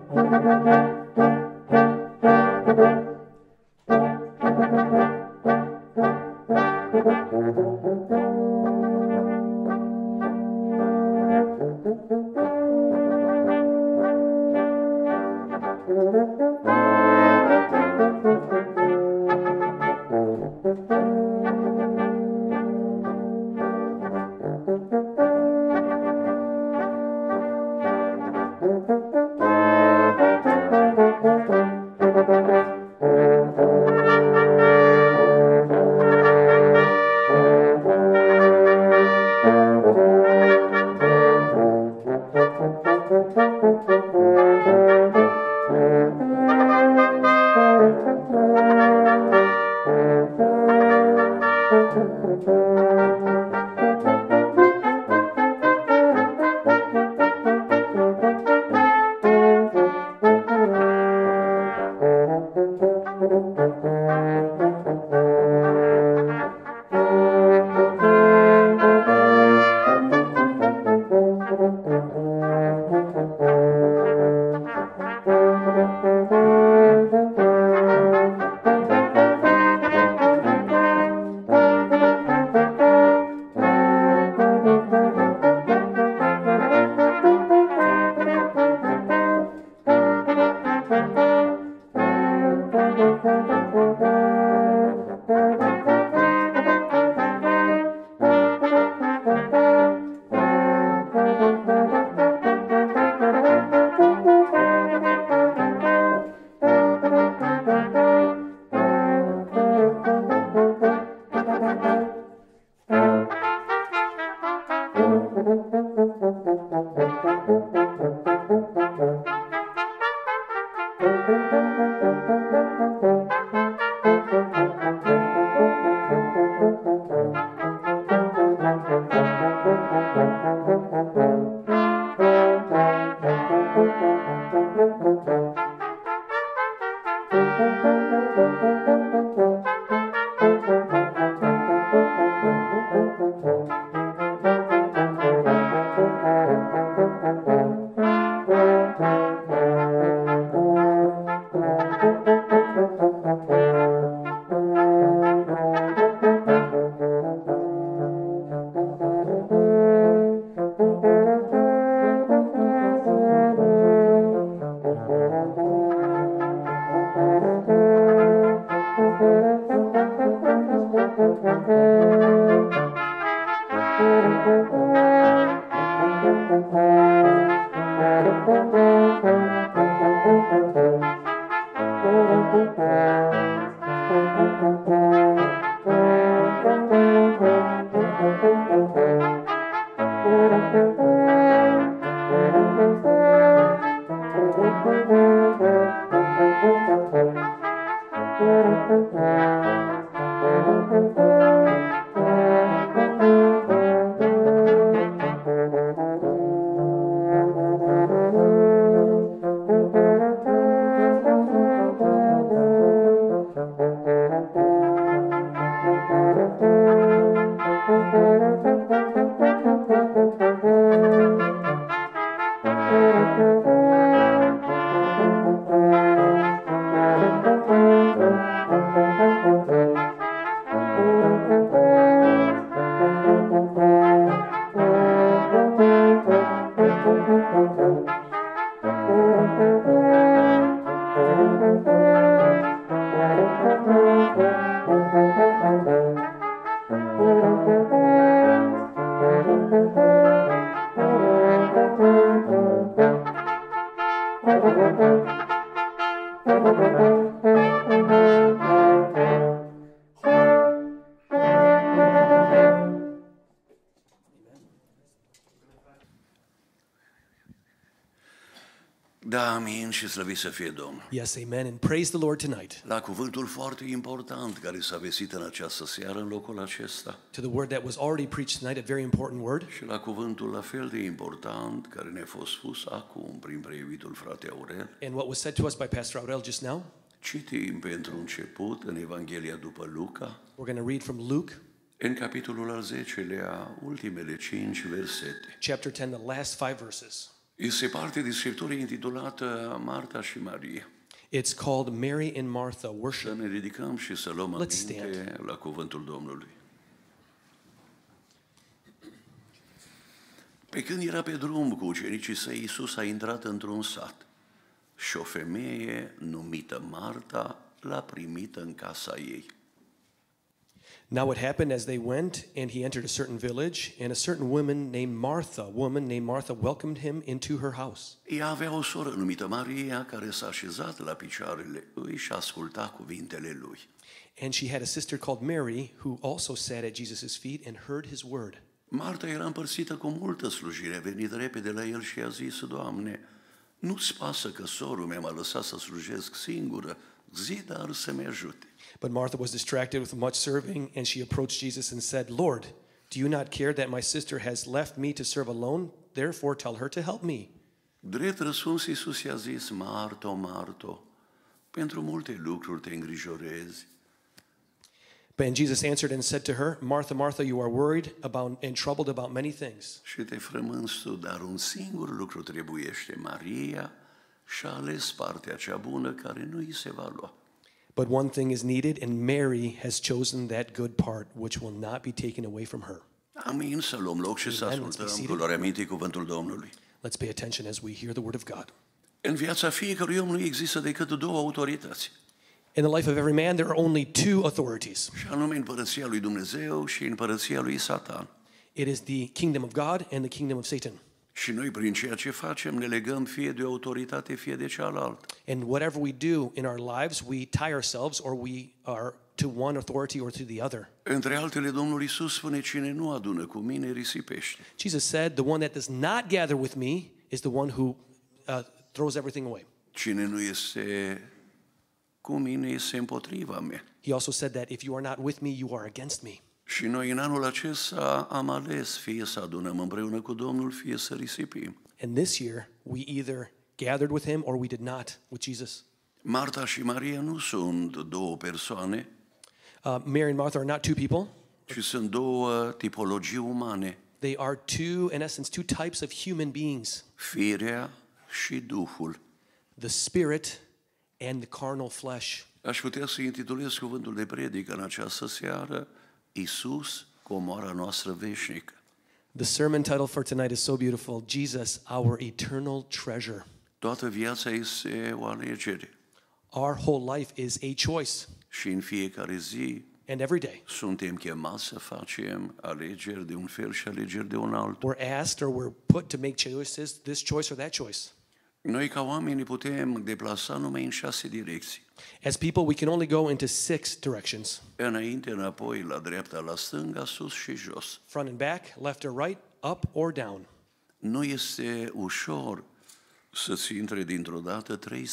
Da, amin și slăvit să fie Domnul. Yes, amen, and praise the Lord tonight. La cuvântul foarte important care s-a vestit în această seară în locul acesta. To the word that was already preached tonight, a very important word. Și la cuvântul la fel de important care ne-a fost spus acum prin preiubitul frate Aurel. And what was said to us by Pastor Aurel just now. Citim pentru început în Evanghelia după Luca. We're going to read from Luke. În capitolul al 10-lea, ultimele 5 versete. Chapter 10, the last 5 verses. Este parte din Scriptură intitulată Marta și Maria. It's called Mary and Martha Să Worship. ne ridicăm și să luăm Let's stand. aminte la cuvântul Domnului. Pe când era pe drum cu ucenicii săi, Iisus a intrat într-un sat și o femeie numită Marta l-a primit în casa ei. Now it happened as they went, and he entered a certain village, and a certain woman named Martha welcomed him into her house. Ea avea o soră numită Maria care s-a așezat la picioarele lui și asculta cuvintele lui. And she had a sister called Mary, who also sat at Jesus' feet and heard his word. Marta era împărțită cu multă slujire, a venit repede la el și a zis: Doamne, nu-ți pasă că sorul meu m-a lăsat să slujesc singură, zi dar să-mi ajute. But Martha was distracted with much serving, and she approached Jesus and said, Lord, do you not care that my sister has left me to serve alone? Therefore tell her to help me. Drept răspuns, Iisus i-a zis: Marto, Marto, pentru multe lucruri te îngrijorezi. And Jesus answered and said to her, Martha, Martha, you are worried about and troubled about many things. Și te frămânți tu, dar un singur lucru trebuiește. Maria și-a ales partea cea bună care nu îi se va lua. But one thing is needed, and Mary has chosen that good part, which will not be taken away from her. Amin, să luăm loc și să ascultăm cu luarea mintei cuvântul Domnului. Let's pay attention as we hear the word of God. În viața fiecărui om nu există decât două autorități. In the life of every man, there are only two authorities. Și anume împărăția lui Dumnezeu și împărăția lui Satan. It is the kingdom of God and the kingdom of Satan. Și noi prin ceea ce facem ne legăm fie de o autoritate, fie de cealaltă. And whatever we do in our lives, we tie ourselves or we are to one authority or to the other. Între altele, Domnul Iisus spune: cine nu adună cu mine risipește. Jesus said, the one that does not gather with me is the one who throws everything away. Cine nu este cu mine este împotriva mea. He also said that if you are not with me, you are against me. Și noi în anul acesta am ales fie să adunăm împreună cu Domnul, fie să risipim. And this year, we either gathered with him or we did not with Jesus. Marta și Maria nu sunt două persoane, Mary and Martha are not two people. ci sunt două tipologii umane. They are two, in essence, two types of human beings. Firea și Duhul. The spirit and the carnal flesh. Aș putea să intitulez cuvântul de predică în această seară: Iisus, comoara noastră veșnică. The sermon title for tonight is so beautiful: Jesus, our eternal treasure. Toată viața este o alegere. Our whole life is a choice. Și în fiecare zi and every day suntem chemați să facem alegeri de un fel și alegeri de un altul. We're asked or we're put to make choices, this choice or that choice. Noi ca oameni putem deplasa numai în 6 direcții. As people, we can only go into 6 directions. Înainte, înapoi, la dreapta, la stânga, sus și jos. Front and back, left or right, up or down. Nu este ușor să-ți intre dintr-o dată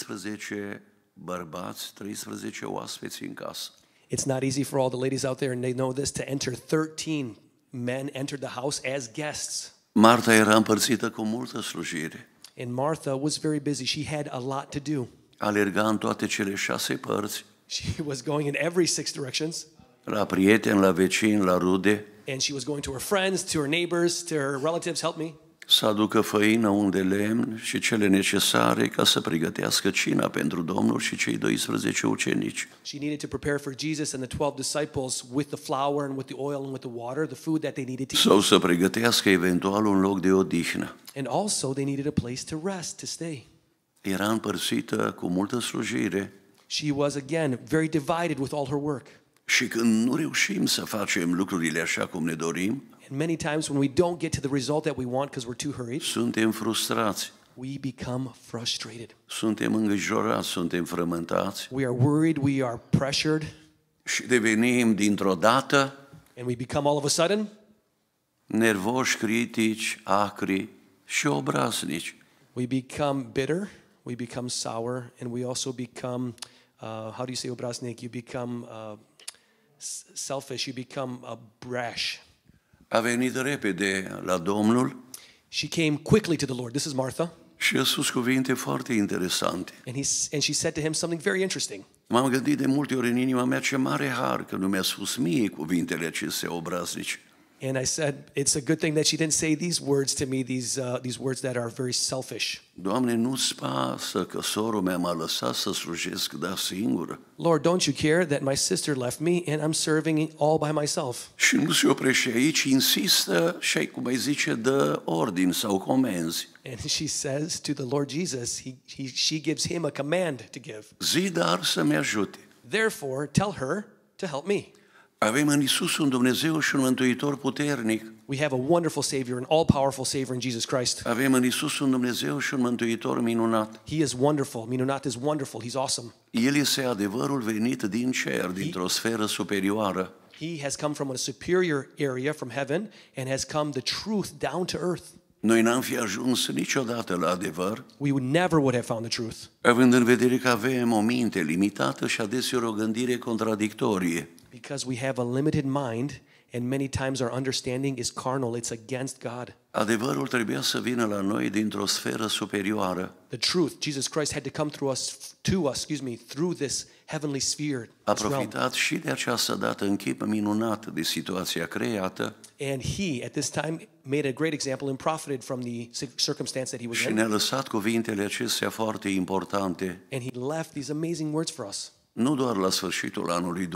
13 bărbați, 13 oaspeți în casă. It's not easy for all the ladies out there, and they know this, to enter 13 men entered the house as guests. Marta era împărțită cu multă slujire. And Martha was very busy. She had a lot to do. Alerga în toate cele 6 părți. She was going in every 6 directions. La prieteni, la vecini, la rude. And she was going to her friends, to her neighbors, to her relatives, help me. Să aducă făină, un de lemn și cele necesare ca să pregătească cina pentru Domnul și cei 12 ucenici. She needed to prepare for Jesus and the 12 disciples with the flour and with the oil and with the water, the food that they needed to eat. Sau să pregătească eventual un loc de odihnă. And also they needed a place to rest, to stay. Era împărțită cu multă slujire. She was again very divided with all her work. Și când nu reușim să facem lucrurile așa cum ne dorim, and many times when we don't get to the result that we want because we're too hurried, suntem frustrați. We become frustrated. Suntem îngrijorați, suntem frământați. We are worried, we are pressured. Și devenim dintr-o dată and we become all of a sudden nervoși, critici, acri și obraznici. We become bitter, we become sour, and we also become how do you say obraznik? You become selfish, you become brash. A venit repede la Domnul. She came quickly to the Lord. This is Martha. Și a spus cuvinte foarte interesante. And she said to him something very interesting. M-am gândit de multe ori în inima mea ce mare har că nu mi-a spus mie cuvintele acestea obraznice. And I said, it's a good thing that she didn't say these words to me, these words that are very selfish. Doamne, nu-ți pasă că sorul meu m-a lăsat să slujesc, dar singură. Lord, don't you care that my sister left me and I'm serving all by myself? Și nu se oprește aici, insistă și, cum ai zice, dă ordini sau comenzi. And she says to the Lord Jesus, she gives him a command to give. Zi, dar să-mi ajute. Therefore, tell her to help me. Avem în Isus un Dumnezeu și un Mântuitor puternic. We have a wonderful Savior, an all-powerful Savior in Jesus Christ. Avem în Isus un Dumnezeu și un Mântuitor minunat. He is wonderful. Minunat is wonderful. He's awesome. El este adevărul venit din cer, dintr-o sferă superioară. He has come from a superior area from heaven and has come the truth down to earth. Noi n-am fi ajuns niciodată la adevăr. We would have found the truth. Având în vedere că avem o minte limitată și adeseori o gândire contradictorie. Because we have a limited mind and many times our understanding is carnal, it's against God. Adevărul trebuia să vină la noi dintr-o sferă superioară. The truth, Jesus Christ had to come through this heavenly sphere. A profitat și de această dată în chip minunat de situația creată. And he, at this time, made a great example and profited from the circumstance that he was in. Și ne-a lăsat cuvintele acestea foarte importante. And he left these amazing words for us. Nu doar la sfârșitul anului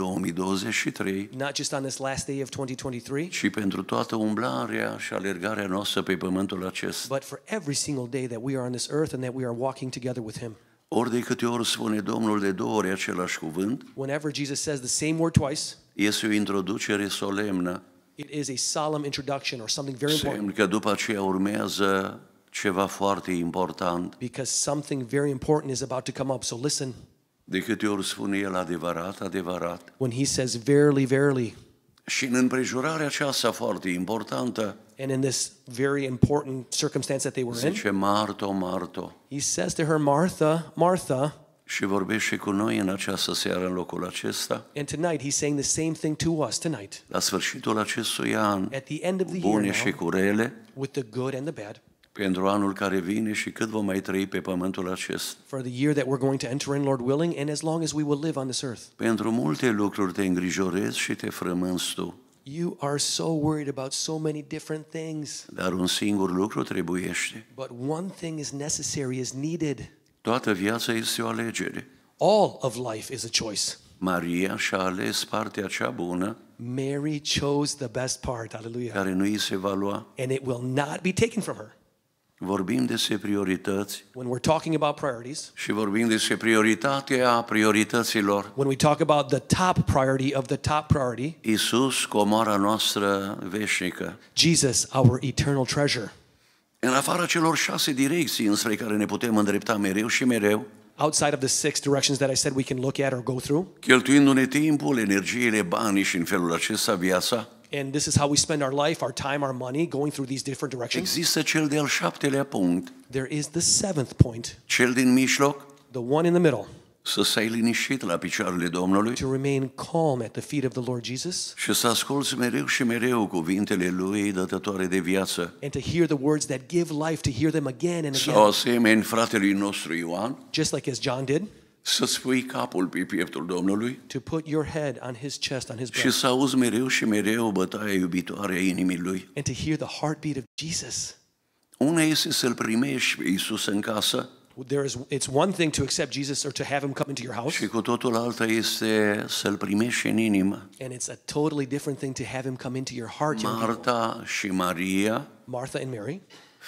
2023, not just on this last day of 2023, ci pentru toată umblarea și alergarea noastră pe pământul acesta. but for every single day that we are on this earth and that we are walking together with him. Ori de câte ori spune Domnul de 2 ori același cuvânt, Whenever Jesus says the same word twice, este o introducere solemnă. it is a solemn introduction or something very important. Semn că după aceea urmează ceva foarte important. Because something very important is about to come up. So listen. De câte ori spune el adevărat, adevărat. When he says verily, verily. Și în împrejurarea aceasta foarte importantă, and in this very important circumstance that they were in, zice Marto, Marto. He says to her, Martha, Martha. Și vorbește cu noi în această seară în locul acesta. And tonight he's saying the same thing to us tonight. La sfârșitul acestui an, at the end of the bune year și now, cu rele, with the good and the bad, pentru anul care vine și cât vom mai trăi pe pământul acesta. for the year that we're going to enter in, Lord willing, and as long as we will live on this earth. Pentru multe lucruri te îngrijorezi și te frămânți tu. You are so worried about so many different things. Dar un singur lucru trebuiește. But one thing is necessary, is needed. Toată viața este o alegere. All of life is a choice. Maria și-a ales partea cea bună, Mary chose the best part, hallelujah. care nu îi se va lua. And it will not be taken from her. Vorbim despre priorități. When we're talking about priorities, și vorbim despre prioritatea priorităților. when we talk about the top priority of the top priority, Isus, comoara noastră veșnică. Jesus, our eternal treasure. În afara celor 6 direcții înspre care ne putem îndrepta mereu și mereu, outside of the 6 directions that I said we can look at or go through, cheltuindu-ne timpul, energiile, banii și în felul acesta viața, and this is how we spend our life, our time, our money, going through these different directions. există cel de-al 7-lea punct, There is the 7th point, cel din mijloc, the one in the middle, să stai liniștit la picioarele Domnului to remain calm at the feet of the Lord Jesus, și să asculți mereu și mereu cuvintele Lui dătătoare de viață. and to hear the words that give life, to hear them again and Sau again. asemeni fratelui nostru Ioan, Just like as John did, să-ți pui capul pe pieptul Domnului to put your head on his chest, on his și breast, să auzi mereu și mereu bătaia iubitoare a inimii Lui. and to hear the heartbeat of Jesus. Una este să-L primești pe Iisus în casă It's one thing to accept Jesus or to have him come into your house, și cu totul alta este să-L primești în inimă. and it's a totally different thing to have him come into your heart. young people. Marta și Maria, Martha and Mary,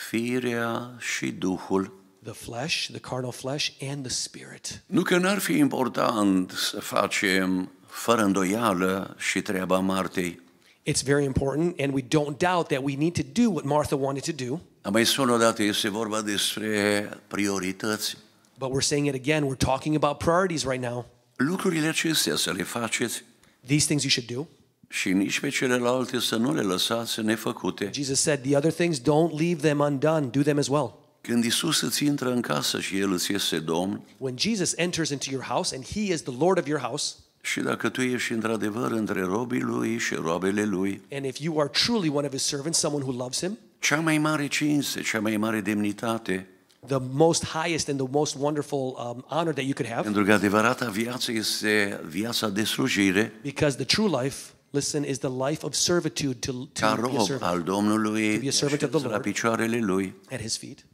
firea și Duhul. the flesh, the carnal flesh, and the spirit. Nu că n-ar fi important să facem fără îndoială și treaba Martei. It's very important, and we don't doubt that we need to do what Martha wanted to do. Am mai spus odată, este vorba despre priorități. But we're saying it again, we're talking about priorities right now. Lucrurile acestea să le faceți These things you should do. și nici pe celelalte să nu le lăsați nefăcute. Jesus said the other things, don't leave them undone, do them as well. Când Isus îți intră în casă și El îți este Domn, When Jesus enters into your house and he is the Lord of your house, și dacă tu ești într-adevăr între robii Lui și robele Lui, and if you are truly one of his servants, someone who loves him, cea mai mare cinste, cea mai mare demnitate, the most highest and the most wonderful honor that you could have, pentru că adevărata viață este viața de slujire, because the true life listen, is the life of servitude to Ca be a rob servant. al Domnului, To be a servant of the la Lord picioarele Lui, at his feet.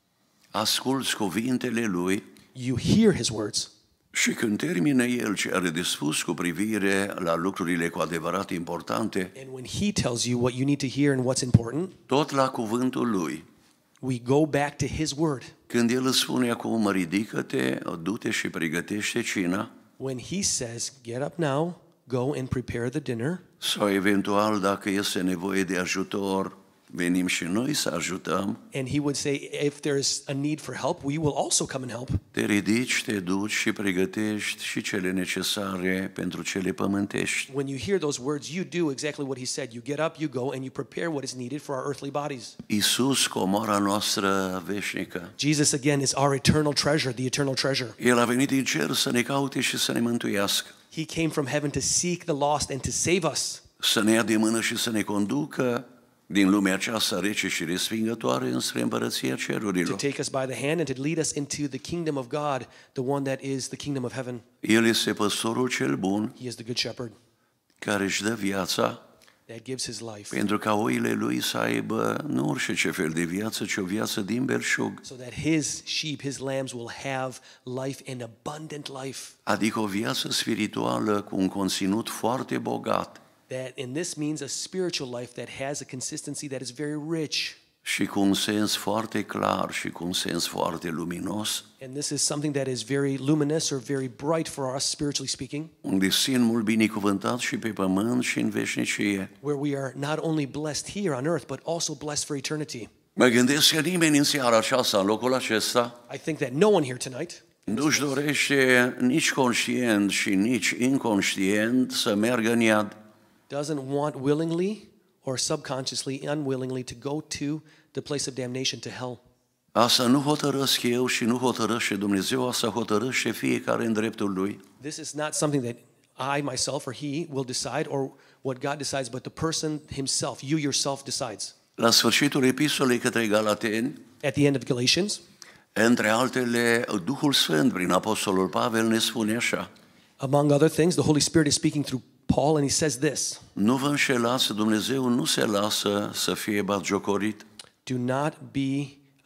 asculți cuvintele Lui You hear his words. și când termină El ce are de spus cu privire la lucrurile cu adevărat importante, And when he tells you what you need to hear and what's important, tot la cuvântul Lui. we go back to his word. Când El îți spune acum, ridică-te, du-te și pregătește cina, When he says, get up now, go and prepare the dinner, sau eventual dacă este nevoie de ajutor, venim și noi să ajutăm, and he would say, if there's a need for help, we will also come and help. te ridici, te duci și pregătești și cele necesare pentru cele pământești. When you hear those words, you do exactly what he said. You get up, you go, and you prepare what is needed for our earthly bodies. Iisus, comoara noastră veșnică. Jesus, again, is our eternal treasure, the eternal treasure. El a venit din cer să ne caute și să ne mântuiască, He came from heaven to seek the lost and to save us, să ne ia de mână și să ne conducă din lumea aceasta rece și respingătoare înspre împărăția to cerurilor. take us by the hand and to lead us into the kingdom of God, the one that is the kingdom of heaven. El este păstorul cel bun He is the good shepherd care își dă viața that gives his life pentru ca oile lui să aibă nu orice ce fel de viață, ci o viață din belșug, so that his sheep, his lambs will have life and abundant life. adică o viață spirituală cu un conținut foarte bogat And this means a spiritual life that has a consistency that is very rich. și cu un sens foarte clar și cu un sens foarte luminos, And this is something that is very luminous or very bright for us, spiritually speaking, un destin mult binecuvântat și pe pământ și în veșnicie. where we are not only blessed here on earth, but also blessed for eternity. Mă gândesc că nimeni în seara aceasta, în locul acesta, I think that no one here tonight nu-și dorește nici conștient și nici inconștient să meargă în iad. doesn't want willingly or subconsciously, unwillingly to go to the place of damnation, to hell. Asta nu hotărăsc eu și nu hotărăște Dumnezeu, asta hotărăște fiecare în dreptul lui. This is not something that I, myself, or he will decide, or what God decides, but the person himself, you yourself decides. La sfârșitul epistolei către Galateni, At the end of Galatians, între altele, Duhul Sfânt prin Apostolul Pavel ne spune așa: among other things, the Holy Spirit is speaking through Paul, and he says this: nu vă înșelați, Dumnezeu nu se lasă să fie batjocorit. do not be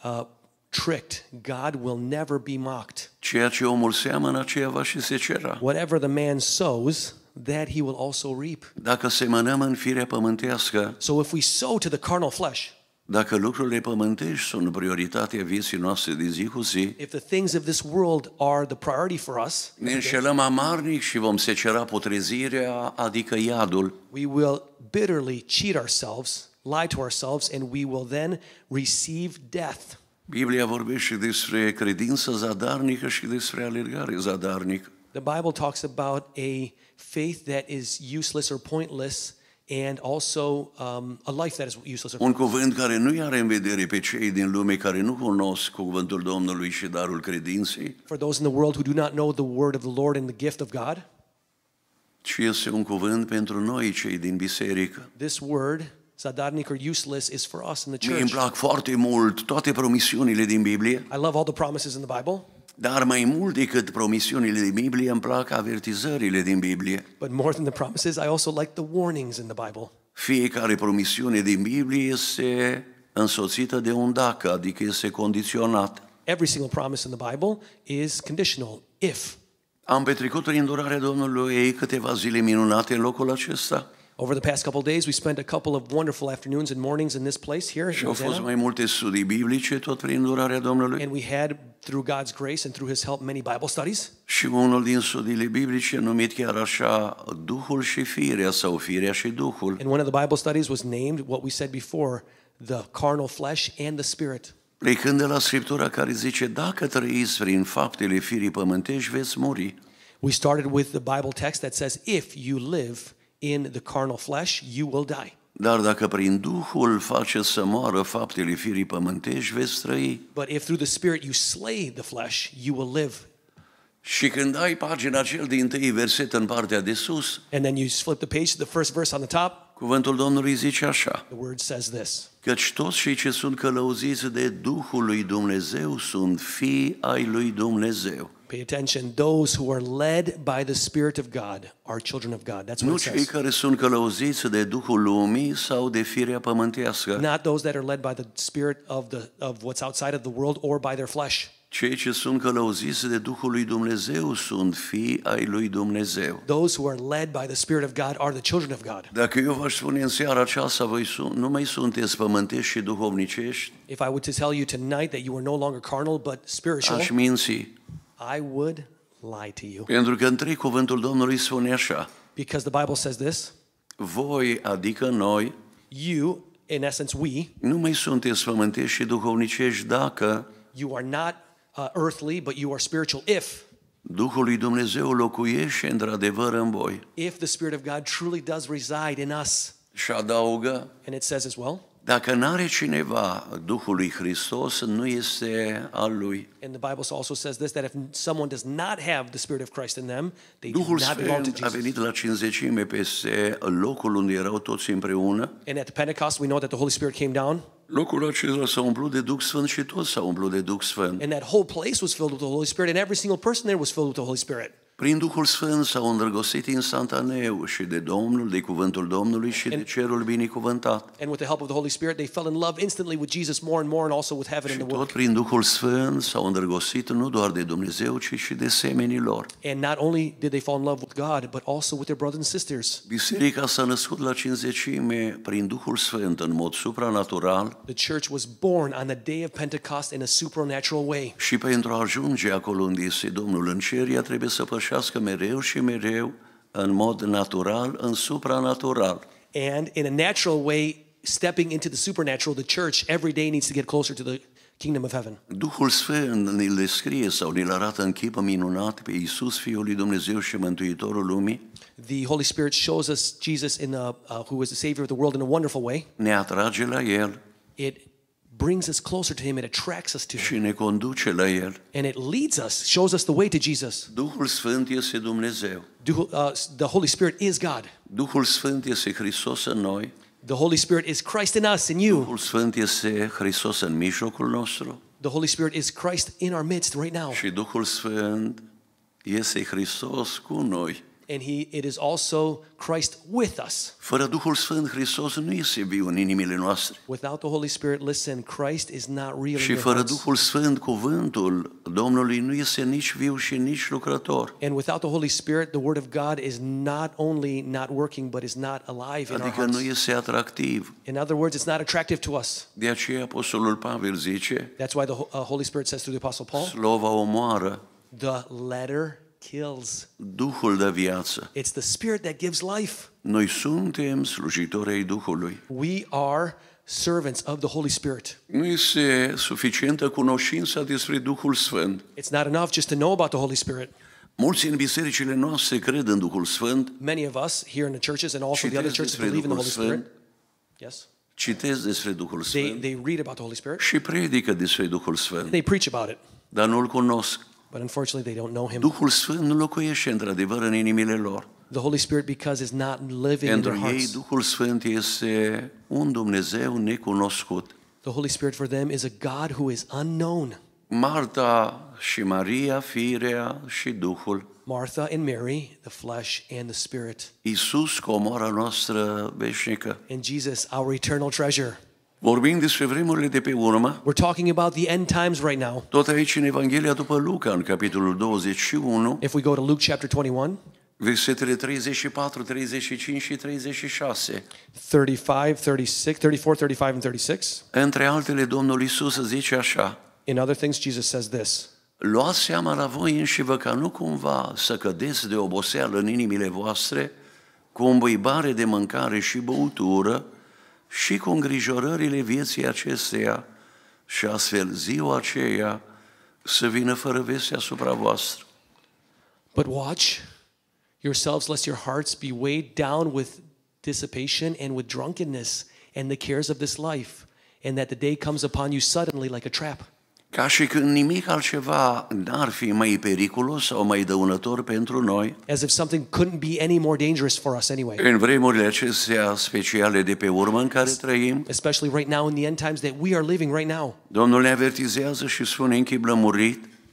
tricked. God will never be mocked. Ceea ce omul seamănă, aceea va și secera. Whatever the man sows, that he will also reap. Dacă semănăm în firea pământească, So if we sow to the carnal flesh, dacă lucrurile pământești sunt prioritatea vieții noastre de zi cu zi, if the things of this world are the priority for us, ne înșelăm amarnic și vom secera putrezirea, adică iadul. we will bitterly cheat ourselves, lie to ourselves, and we will then receive death. Biblia vorbește despre credință zadarnică și despre alergare zadarnică. The Bible talks about a faith that is useless or pointless, and also a life that is useless or Un pointless. cuvânt care nu are în vedere pe cei din lume care nu cunosc cuvântul Domnului și darul credinței, For those in the world who do not know the word of the Lord and the gift of God, ci este un cuvânt pentru noi, cei din biserică. this word, zadarnik or useless, is for us in the Mie îmi church. plac foarte mult toate promisiunile din Biblie, I love all the promises in the Bible, dar mai mult decât promisiunile din Biblie îmi plac avertizările din Biblie. but more than the promises, I also like the warnings in the Bible. Fiecare promisiune din Biblie este însoțită de un dacă, adică este condiționat. Every single promise in the Bible is conditional. If. Am petrecut prin îndurarea Domnului câteva zile minunate în locul acesta. Over the past couple of days, we spent a couple of wonderful afternoons and mornings in this place here Și in au fost Hosanna. mai multe studii biblice tot prin îndurarea Domnului. And we had, through God's grace and through His help, many Bible studies. Și unul din studiile biblice numit chiar așa Duhul și firea sau firea și Duhul. And one of the Bible studies was named, what we said before, the carnal flesh and the spirit. Plecând de la Scriptura care zice, dacă trăiți prin faptele firii pământești, veți muri. We started with the Bible text that says, if you live in the carnal flesh, you will die. Dar dacă prin Duhul faceți să moară faptele firii pământești, veți trăi. But if through the Spirit you slay the flesh, you will live. Și când ai pagina cel dintâi verset în partea de sus, And then you flip the page to the first verse on the top, cuvântul Domnului zice așa: the word says this: căci toți cei ce sunt călăuziți de Duhul lui Dumnezeu sunt fii ai lui Dumnezeu. Pay attention. Those who are led by the Spirit of God are children of God. That's what Nu it cei says. care sunt călăuziți de duhul lumii sau de firea pământească. Not those that are led by the spirit of what's outside of the world or by their flesh. Cei ce sunt călăuziți de Duhul lui Dumnezeu sunt fii ai lui Dumnezeu. Those who are led by the Spirit of God are the children of God. Dacă eu v-aș spune în seara aceasta, voi nu mai sunteți pământești și duhovnicești, If I would to tell you tonight that you are no longer carnal but spiritual, aș minți. I would lie to you. Pentru că întreg cuvântul Domnului spune așa: Because the Bible says this, voi, adică noi, you, in essence we, nu mai sunteți pământești și duhovnicești dacă you are not earthly, but you are spiritual if Duhul lui Dumnezeu locuiește într-adevăr în voi. if the Spirit of God truly does reside in us. Și adaugă, And it says as well, dacă n-are cineva Duhul lui Hristos, nu este al lui. and the Bible also says this, that if someone does not have the Spirit of Christ in them, they do Duhul not belong to Sfânt a Jesus. venit la cinzecime peste locul unde erau toți împreună. And at the Pentecost, we know that the Holy Spirit came down, Locul acela s-a umplut de Duh Sfânt și toți s-au umplut de Duh Sfânt. and that whole place was filled with the Holy Spirit, and every single person there was filled with the Holy Spirit. Prin Duhul Sfânt s-au îndrăgostit instantaneu și de Domnul, de cuvântul Domnului și de cerul binecuvântat. And with the help of the Holy Spirit, they fell in love instantly with Jesus more and more, and also with heaven and the Tot world. prin Duhul Sfânt s-au îndrăgostit nu doar de Dumnezeu, ci și de semenii lor. And not only did they fall in love with God, but also with their brothers and sisters. Biserica s-a născut la cinzecime prin Duhul Sfânt în mod supranatural. The church was born on the day of Pentecost in a supernatural way. Și pentru a ajunge acolo unde este Domnul în cer, ea trebuie să pășească mereu și mereu în mod natural, în supranatural. And in a natural way, stepping into the supernatural, the church every day needs to get closer to the kingdom of heaven. Duhul Sfânt ne-l descrie sau ne-l arată în chip minunat pe Iisus, Fiul lui Dumnezeu și Mântuitorul lumii. The Holy Spirit shows us Jesus who is the Savior of the world in a wonderful way. Ne atrage la El. It brings us closer to Him. It attracts us to Și Him. ne conduce la El. And it leads us, shows us the way to Jesus. Duhul Sfânt este Dumnezeu. The Holy Spirit is God. Duhul Sfânt este Hristos în noi. The Holy Spirit is Christ in us, in you. Duhul Sfânt este Hristos în mijlocul nostru. The Holy Spirit is Christ in our midst right now. Și Duhul Sfânt este Hristos cu noi. And it is also Christ with us. Fără Duhul Sfânt, Hristos nu este viu în inimile noastre. Without the Holy Spirit, listen, Christ is not real in Și your fără hearts. Duhul Sfânt, cuvântul Domnului nu este nici viu și nici lucrător. And without the Holy Spirit, the Word of God is not only not working, but is not alive in our Adică nu hearts. este atractiv. In other words, it's not attractive to us. De aceea Apostolul Pavel zice, That's why the Holy Spirit says through the Apostle Paul, slova omoară, the letter kills. Duhul dă viață. It's the Spirit that gives life. Noi suntem slujitori ai Duhului. We are servants of the Holy Spirit. Nu este suficientă cunoștința despre Duhul Sfânt. It's not enough just to know about the Holy Spirit. Mulți în bisericile noastre cred în Duhul Sfânt. Many of us here in the churches and also the other churches believe in the Holy Spirit. Yes. Citesc despre Duhul Sfânt. They read about the Holy Spirit. Și predică despre Duhul Sfânt. They preach about it. Dar nu-L cunosc. But unfortunately, they don't know Him. Duhul Sfânt nu locuiește într-adevăr în inimile lor. The Holy Spirit, because it's not living in Pentru their ei, hearts. Duhul Sfânt este un Dumnezeu necunoscut. The Holy Spirit for them is a God who is unknown. Marta și Maria, firea și Duhul. Martha and Mary, the flesh and the spirit. Iisus, comoara noastră veșnică. And Jesus, our eternal treasure. Vorbim despre vremurile de pe urmă. We're talking about the end times right now. Tot aici în Evanghelia după Luca, în capitolul 21, If we go to Luke chapter 21, versetele 34, 35 și 36. 34, 35 and 36. Între altele, Domnul Iisus zice așa: In other things, Jesus says this. Luați seama la voi înșivă ca nu cumva să cădeți de oboseală în inimile voastre, cu îmbuibare de mâncare și băutură și cu îngrijorările vieții acesteia, și astfel ziua aceea să vină fără veste asupra voastră. But watch yourselves, lest your hearts be weighed down with dissipation and with drunkenness and the cares of this life, and that the day comes upon you suddenly like a trap. Ca și când nimic altceva n-ar fi mai periculos sau mai dăunător pentru noi. As if something couldn't be any more dangerous for us anyway. În vremurile acestea speciale de pe urmă în care trăim, especially right now in the end times that we are living right now. Domnul ne avertizează și spune în chip lămurit: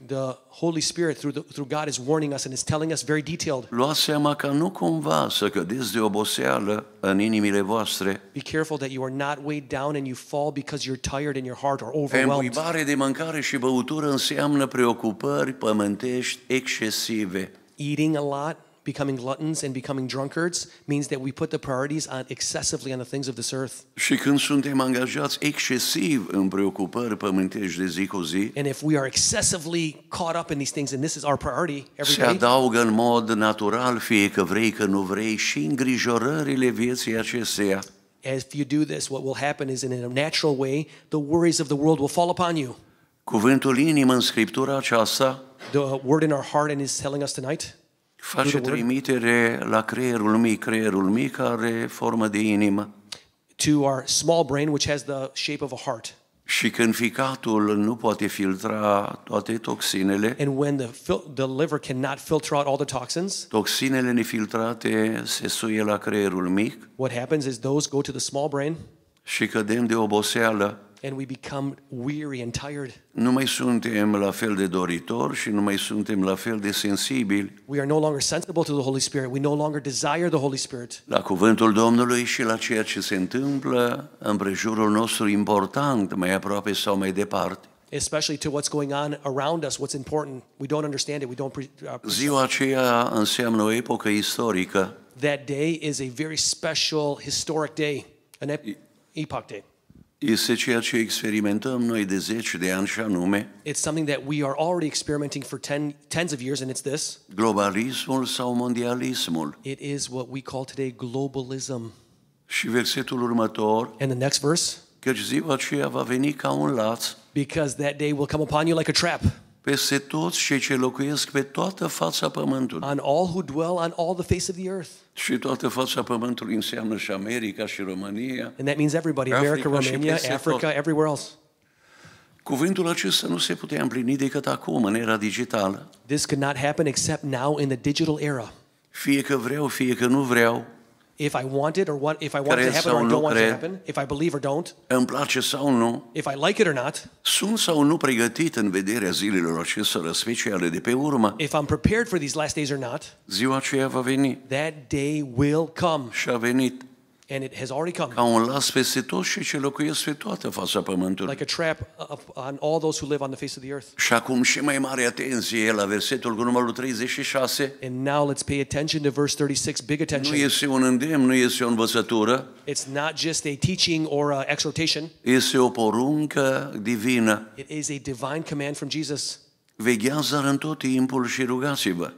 The Holy Spirit through God is warning us and is telling us very detailed. Luați seama ca nu cumva să cădeți de oboseală în inimile voastre. Be careful that you are not weighed down and you fall because you're tired in your heart or overwhelmed. Îmbuibare de mâncare și băutură înseamnă preocupări pământești excesive. Eating a lot, becoming gluttons and becoming drunkards means that we put the priorities on excessively on the things of this earth. Și când suntem angajați excesiv în preocupări pământești de zi cu zi, And if we are excessively caught up in these things and this is our priority every se day, adaugă în mod natural, fie că vrei, că nu vrei, și îngrijorările vieții acesteia. if you do this, what will happen is in a natural way, the worries of the world will fall upon you. Cuvântul inimă în Scriptura aceasta The word in our heart and is telling us tonight face trimitere la creierul mic are formă de inimă. to our small brain, which has the shape of a heart. Și când ficatul nu poate filtra toate toxinele, And when the liver cannot filter out all the toxins, toxinele nefiltrate se suie la creierul mic what happens is those go to the small brain și cădem de oboseală. and we become weary and tired. Nu mai suntem la fel de doritori și nu mai suntem la fel de sensibili We are no longer sensible to the Holy Spirit. We no longer desire the Holy Spirit. la cuvântul Domnului și la ceea ce se întâmplă în prejurul nostru important, mai aproape sau mai departe. Especially to what's going on around us, what's important. We don't understand it. We don't Ziua aceea înseamnă o epocă istorică. That day is a very special historic day, an epoch day. Este ceea ce experimentăm noi de zeci de ani și anume It's something that we are already experimenting for tens of years, and it's this. globalismul sau mondialismul. It is what we call today globalism. Și versetul următor, And the next verse, căci ziua aceea va veni ca un laț because that day will come upon you like a trap. peste toți cei ce locuiesc pe toată fața pământului. On all who dwell on all the face of the earth. Și toată fața pământului înseamnă și America și România. And that means everybody, America, Romania, Africa, everywhere else. Cuvântul acesta nu se putea împlini decât acum, în era digitală. This could not happen except now in the digital era. Fie că vreau, fie că nu vreau, If I want it or if I want it to happen or I don't want it to happen, if I believe or don't, îmi place sau nu, if I like it or not, sunt sau nu pregătit în vederea zilelor acestora speciale de pe urmă, if I'm prepared for these last days or not, ziua aceea va veni. that day will come. Și a venit. And it has already come. Ca un laț peste toți cei ce locuiesc pe toată fața pământului. Like a trap on all those who live on the face of the earth. Și acum și mai mare atenție la versetul cu numărul 36. And now let's pay attention to verse 36, big attention. Nu este un îndemn, nu este o învățătură. It's not just a teaching or a exhortation. Este o poruncă divină. It is a divine command from Jesus. Veghează în tot timpul și rugați-vă.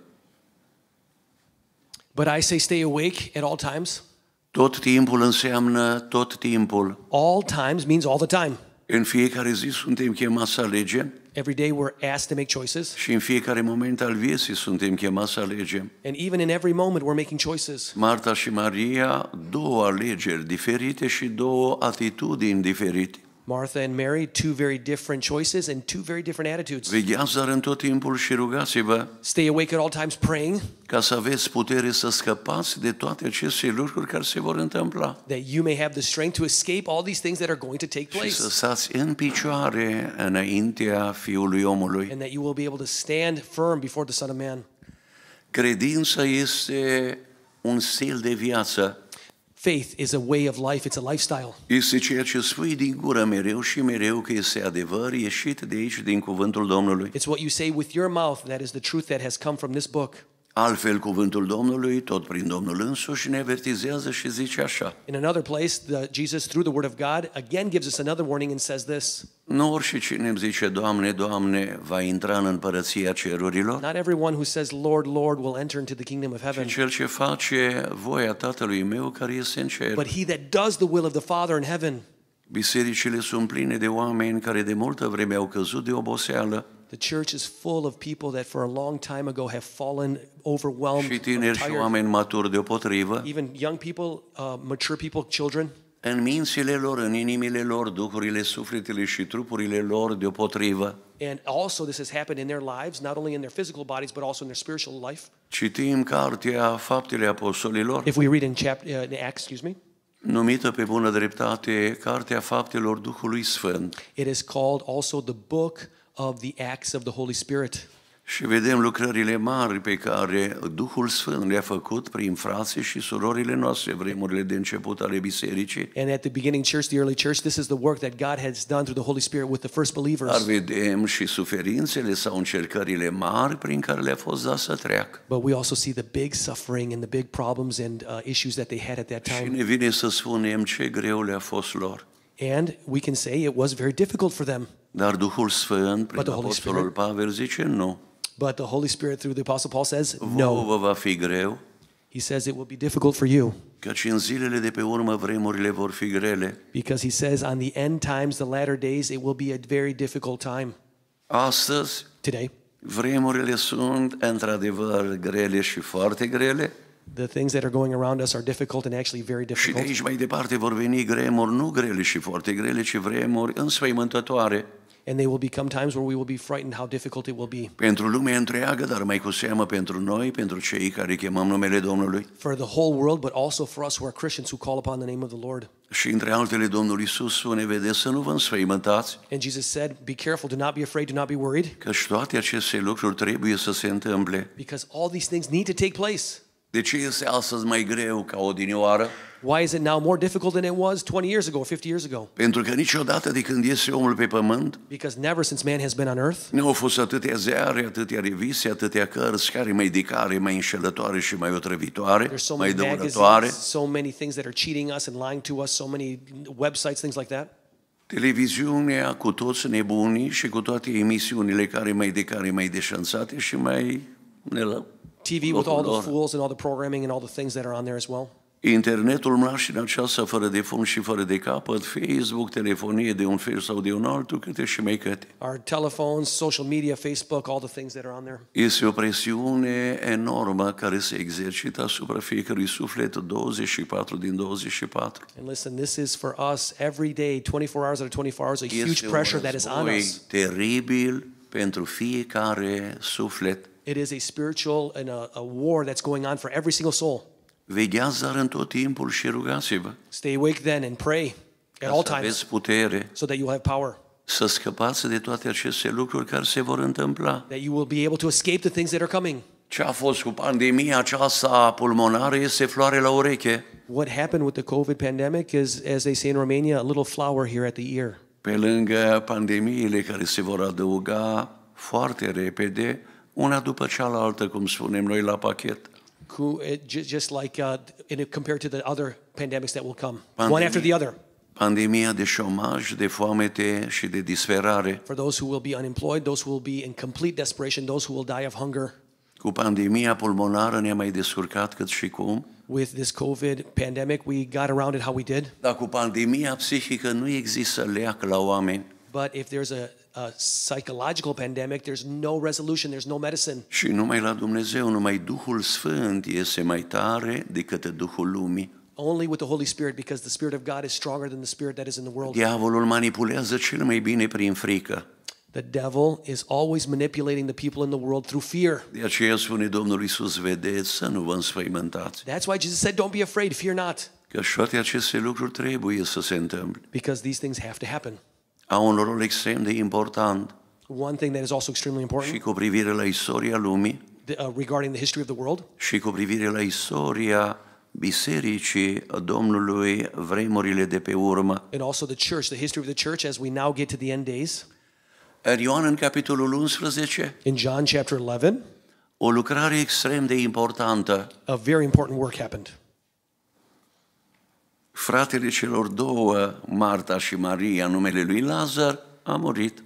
But I say stay awake at all times. Tot timpul înseamnă tot timpul. All times means all the time. În fiecare zi suntem chemați să alegem. Every day we're asked to make choices. Și în fiecare moment al vieții suntem chemați să alegem. And even in every moment we're making choices. Marta și Maria, două alegeri diferite și două atitudini diferite. Martha and Mary, two very different choices and two very different attitudes. Vegheați în tot timpul și rugați-vă. Stay awake at all times praying. Ca să aveți putere să scăpați de toate aceste lucruri care se vor întâmpla. That you may have the strength to escape all these things that are going to take place. Și să stați în picioare înaintea Fiului omului. And that you will be able to stand firm before the Son of Man. Credința este un stil de viață. Faith is a way of life, it's a lifestyle. Este ceea ce spui din gură mereu și mereu că este adevăr ieșit de aici din cuvântul Domnului. It's what you say with your mouth, that is the truth that has come from this book. Altfel, cuvântul Domnului, tot prin Domnul însuși, ne avertizează și zice așa. In another place, Jesus, through the Word of God, again gives us another warning and says this. Nu oricine îmi zice, Doamne, Doamne, va intra în împărăția cerurilor. Not everyone who says, Lord, Lord, will enter into the kingdom of heaven. Ci cel ce face voia Tatălui meu care este în cer. But he that does the will of the Father in heaven. Bisericile sunt pline de oameni care de multă vreme au căzut de oboseală. The church is full of people that for a long time ago have fallen overwhelmed, și tineri și oameni maturi deopotrivă. Even young people, mature people, children. În mințile lor, în inimile lor, duhurile, sufletele și trupurile lor deopotrivă. And also this has happened in their lives, not only in their physical bodies, but also in their spiritual life. Citim cartea Faptele Apostolilor. If we read in Acts, numită pe bună dreptate Cartea Faptelor Duhului Sfânt. It is called also the book of the acts of the Holy Spirit. Și vedem lucrările mari pe care Duhul Sfânt le-a făcut prin frații și surorile noastre, vremurile de început ale bisericii. And at the beginning church, the early church, this is the work that God has done through the Holy Spirit with the first believers. Dar vedem și suferințele sau încercările mari prin care le-a fost dat să treacă. But we also see the big suffering and the big problems and issues that they had at that time. Și ne vine să spunem ce greu le-a fost lor. And we can say it was very difficult for them. Dar Duhul Sfânt, prin Apostolul Pavel, zice nu. But the Holy Spirit through the Apostle Paul says, no. Vă va fi greu. He says it will be difficult for you. Căci în zilele de pe urmă vremurile vor fi grele. Because he says on the end times, the latter days, it will be a very difficult time. Astăzi, today, vremurile sunt într-adevăr grele și foarte grele. The things that are going around us are difficult and actually very difficult. Și de aici mai departe vor veni vremuri nu grele și foarte grele, ci vremuri înspăimântătoare. And they will become times where we will be frightened how difficult it will be. Pentru lumea întreagă, dar mai cu seamă pentru noi, pentru cei care chemăm numele Domnului. For the whole world, but also for us who are Christians who call upon the name of the Lord. Și între altele, Domnul Iisus spune, vedeți, să nu vă înspăimântați. And Jesus said, be careful, do not be afraid, do not be worried. Căci toate aceste lucruri trebuie să se întâmple. Because all these things need to take place. De ce este astăzi mai greu ca odinioară? Why is it now more difficult than it was 20 years ago or 50 years ago? Pentru că niciodată de când este omul pe pământ, because never since man has been on earth, nu au fost atâtea ziare, atâtea reviste, atâtea cărți, care mai înșelătoare și mai otrăvitoare, mai dăunătoare. So many things that are cheating us and lying to us, so many websites, things like that. Televiziunea cu toți nebunii și cu toate emisiunile care mai deșanțate și mai TV with all the fools and all the programming and all the things that are on there as well. Internetul, mașina aceasta fără de fund și fără de capăt, Facebook, telefonie de un fel sau de un altul, câte și mai câte. Our telephones, social media, Facebook, all the things that are on there. Este o presiune enormă care se exercită asupra fiecărui suflet 24 din 24. And listen, this is for us every day, 24 hours out of 24 hours, a huge pressure that is on us. Este teribil pentru fiecare suflet. It is a spiritual and a war that's going on for every single soul. Vegheați dar în tot timpul și rugați-vă. Stay awake then and pray at all times. Aveți putere. So that you will have power. Să scăpați de toate aceste lucruri care se vor întâmpla. That you will be able to escape the things that are coming. Ce a fost cu pandemia aceasta pulmonară este floare la ureche. What happened with the COVID pandemic is, as they say in Romania, a little flower here at the ear. Pe lângă pandemiile care se vor adăuga foarte repede, una după cealaltă, cum spunem noi la pachet. Just like compared to the other pandemics that will come, one after the other. Pandemia de șomaj, de foamete și de disperare. For those who will be unemployed, those who will be in complete desperation, those who will die of hunger. Cu pandemia pulmonară ne-am mai descurcat cât și cum. With this COVID pandemic, we got around it how we did. Dar cu pandemia psihică nu există leac la oameni. But if there's a psychological pandemic, there's no resolution, there's no medicine. Și numai la Dumnezeu, numai Duhul Sfânt este mai tare decât Duhul lumii. Only with the Holy Spirit, because the Spirit of God is stronger than the spirit that is in the world. Diavolul manipulează cel mai bine prin frică. The devil is always manipulating the people in the world through fear. De aceea spune Domnul Iisus, vedeți, să nu vă înspăimântați. That's why Jesus said, don't be afraid, fear not. Că toate aceste lucruri trebuie să se întâmple. Because these things have to happen. Au un rol extrem de important. One thing that is also extremely important. Și cu privire la istoria lumii. Regarding the history of the world. Și cu privire la istoria bisericii Domnului, vremurile de pe urmă. And also the church, the history of the church as we now get to the end days. În Ioan în capitolul 11. In John chapter 11. O lucrare extrem de importantă. A very important work happened. Fratele celor două, Marta și Maria, numele lui Lazar, a murit.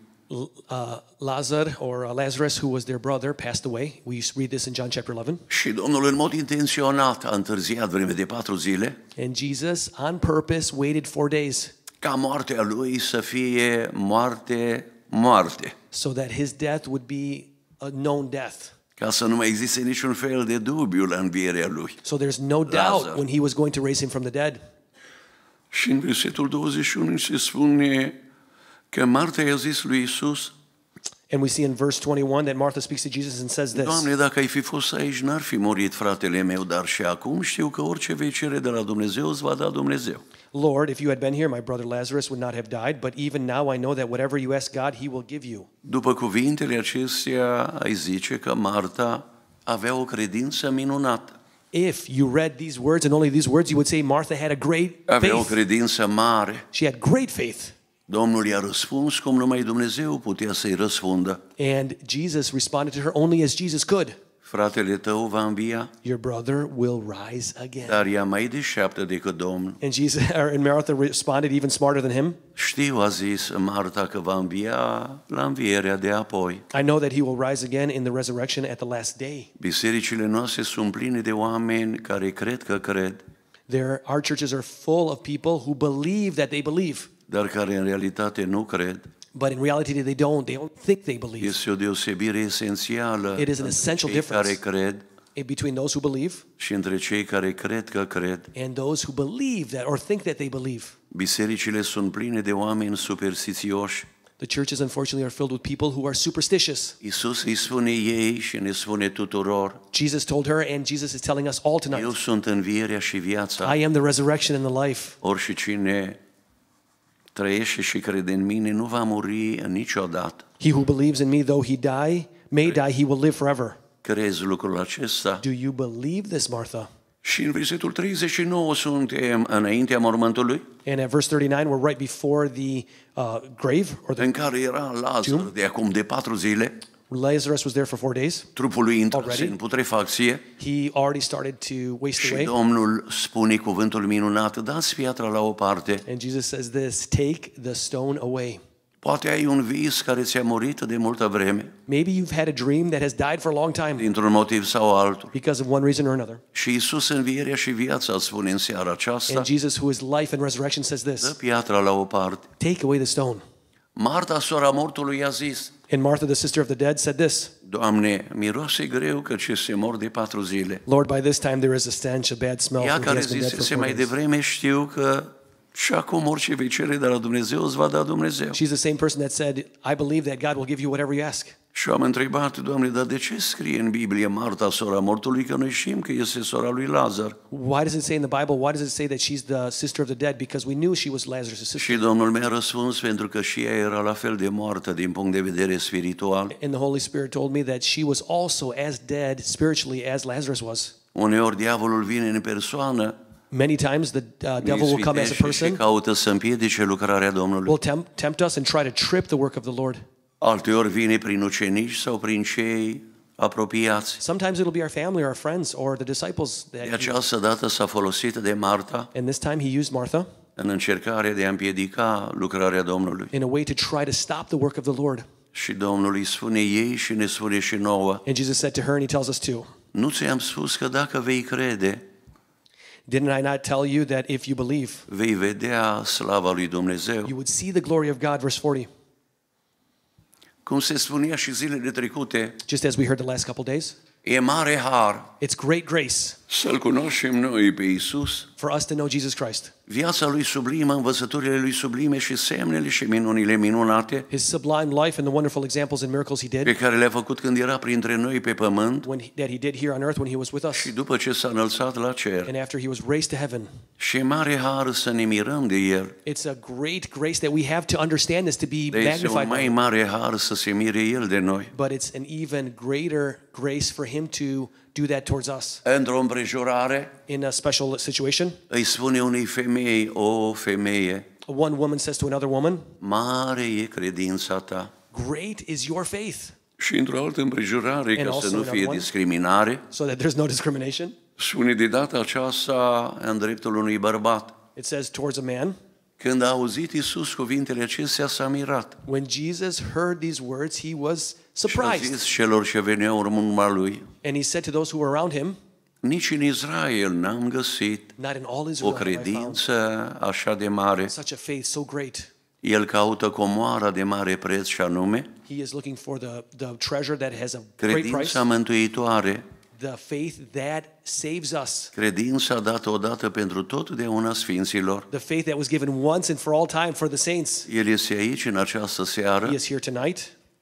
Lazarus, who was their brother, passed away. We read this in John chapter 11. Și Domnul în mod intenționat a întârziat vreme de 4 zile. And Jesus, on purpose, waited 4 days. Ca moartea lui să fie moarte. So that his death would be a known death. Ca să nu mai existe niciun fel de dubiu la învierea lui. So there's no doubt when he was going to raise him from the dead. Și în versetul 21 se spune că Marta i-a zis lui Iisus. And we see in verse 21 that Martha speaks to Jesus and says this. Doamne, dacă ai fi fost aici, n-ar fi murit fratele meu, dar și acum știu că orice vei cere de la Dumnezeu îți va da Dumnezeu. Lord, if you had been here, my brother Lazarus would not have died, but even now I know that whatever you ask God, he will give you. După cuvintele acestea, ai zice că Marta avea o credință minunată. If you read these words and only these words, you would say Martha had a great Avea o faith. credință mare. She had great faith. Domnul i-a răspuns cum numai Dumnezeu putea să-i răspundă. And Jesus responded to her only as Jesus could. Fratele tău va învia. Your brother will rise again. Dar ea mai deșteaptă decât Domnul. And Martha responded even smarter than him. Știu, a zis Marta, că va învia la învierea de apoi. I know that he will rise again in the resurrection at the last day. Bisericile noastre sunt pline de oameni care cred că cred. Our churches are full of people who believe that they believe. Dar care în realitate nu cred. But in reality they don't think they believe. Este o deosebire esențială It is an essential difference care cred between those who believe și între cei care cred că cred. and those who believe that or think that they believe. Bisericile sunt pline de oameni superstițioși. The churches unfortunately are filled with people who are superstitious. Iisus îi spune ei și ne spune tuturor. Jesus told her and Jesus is telling us all tonight. Eu sunt învierea și viața. I am the resurrection and the life. Oricine trăiește și crede în mine nu va muri niciodată. He who believes in me, though he may die, he will live forever. Crezi lucrul acesta? Do you believe this, Martha? Și în versetul 39 suntem înaintea mormântului. And at verse 39 we're right before the grave or the în care era Lazar de acum de 4 zile. Lazarus was there for 4 days. Trupul lui intrase în putrefacție. He already started to waste away. Și Domnul spune cuvântul minunat, dați piatra la o parte. And Jesus says this, take the stone away. Poate ai un vis care ți-a murit de multă vreme. Maybe you've had a dream that has died for a long time. Dintr-un motiv sau altul. Because of one reason or another. Și Iisus învierea și viața spune în seara aceasta. And Jesus, who is life and resurrection, says this. Dă piatra la o parte. Take away the stone. Marta, sora mortului, a zis. And Martha, the sister of the dead, said this. Doamne, miroase greu că ce se mor de 4 zile. Lord, by this time there is a stench, a bad smell. Ea care zisese mai devreme, știu că și acum orice vei cere de la Dumnezeu îți va da Dumnezeu. She's the same person that said, I believe that God will give you whatever you ask. Și am întrebat, Doamne, dar de ce scrie în Biblie Marta, sora mortului, că noi știm că este sora lui Lazar? Why does it say in the Bible, why does it say that she's the sister of the dead? Because we knew she was Lazarus' sister. Și Domnul mi-a răspuns pentru că și ea era la fel de moartă din punct de vedere spiritual. And the Holy Spirit told me that she was also as dead spiritually as Lazarus was. Uneori diavolul vine în persoană. Many times the devil will come as a person. Caută să împiedice lucrarea Domnului. Will tempt us and try to trip the work of the Lord. Alteori vine prin ucenici sau prin cei apropiați. Sometimes it'll be our family or our friends or the disciples that. De această dată s-a folosit de Marta. And this time he used Martha. În încercarea de a împiedica lucrarea Domnului. In a way to try to stop the work of the Lord. Și Domnul îi spune ei și ne spune și nouă. And Jesus said to her and he tells us too. Nu ți-am spus că dacă vei crede, didn't I not tell you that if you believe, vei vedea slava lui Dumnezeu? You would see the glory of God, verse 40. Cum se spunea și zilele trecute, just as we heard the last couple days, e mare har. It's great grace. Să-l cunoaștem noi pe Iisus. For us to know Jesus Christ. Viața lui sublimă, învățăturile lui sublime și semnele și minunile minunate. His sublime life and the wonderful examples and miracles he did. Pe care le-a făcut când era printre noi pe pământ. That he did here on earth when he was with us. Și după ce s-a înălțat la cer. And after he was raised to heaven. Și mare har să ne mirăm de el. It's a great grace that we have to understand this, to be magnified. Este un mai mare har să se mire el de noi. But it's an even greater grace for him to do that towards us. Într-o împrejurare, in a special situation, îi spune unei femei, o femeie, one woman says to another woman, mare e credința ta. Great is your faith. Și într-o altă împrejurare, ca să nu fie discriminare, so that there's no discrimination, spune de data aceasta în dreptul unui bărbat. It says towards a man. Când a auzit Iisus cuvintele acestea, s-a mirat. When Jesus heard these words, he was surprised. Și a zis celor ce veneau în urma lui, and he said to those who were around him, nici în Israel n-am găsit o credință așa de mare. Such a faith so great. El caută comoara de mare preț și anume he is looking for the treasure that has a great price. Credința mântuitoare. The faith that saves us. Credința dată odată pentru totdeauna sfinților. The faith that was given once and for all time for the saints. El este aici în această seară. He is here tonight.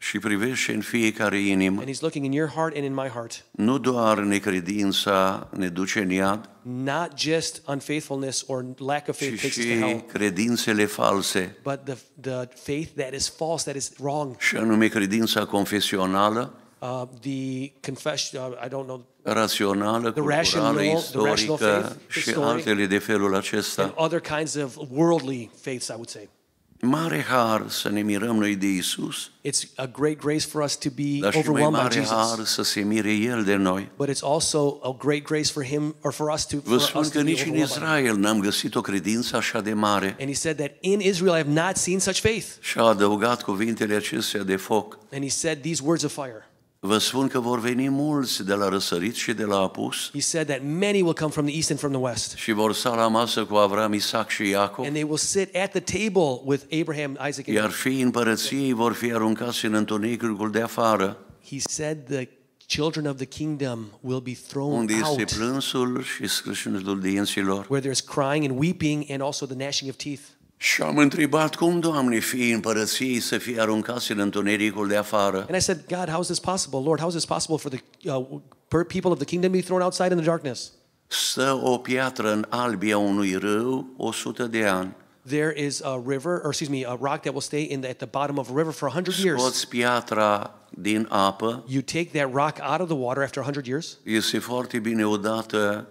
Și privește în fiecare inimă. And he's looking in your heart and in my heart. Nu doar necredința ne duce în iad, Not just unfaithfulness or lack of faith ci takes us to și hell, credințele false, but the faith that is false, that is wrong. și anume credința confesională, The confession, I don't know, rațională, the culturală, rational istorică faith, și historic, altele de felul and acesta. other kinds of worldly faiths, I would say. Mare har să ne mirăm noi de Isus, It's a great grace for us to be dar și mai overwhelmed by mare har Jesus. să se mire El de noi. But it's also a great grace for him, or for us to, Vă spun că be nici în overwhelmed by him. Israel n-am găsit o credință așa de mare. And he said that in Israel I have not seen such faith. Și a adăugat cuvintele acestea de foc. And he said these words of fire. Vă spun că vor veni mulți de la răsărit și de la apus He said that many will come from the east and from the west. și vor sta la masă cu Avram, Isaac și Iacov, And they will sit at the table with Abraham, Isaac, and iar fiii împărăției vor fi aruncați în întunericul de afară, he said the children of the kingdom will be thrown unde este out, plânsul și scrâșnitul dinților. where there's crying and weeping and also the gnashing of teeth. Și am întrebat, cum, Doamne, fiii împărăției să fie aruncați în întunericul de afară? And I said, God, how is this possible? Lord, how is this possible for the people of the kingdom to be thrown outside in the darkness? Stă o piatră în albia unui râu 100 de ani. There is a river, or excuse me, a rock that will stay at the bottom of a river for 100 years. Scoți piatra din apă, You take that rock out of the water after 100 years. este foarte bine odată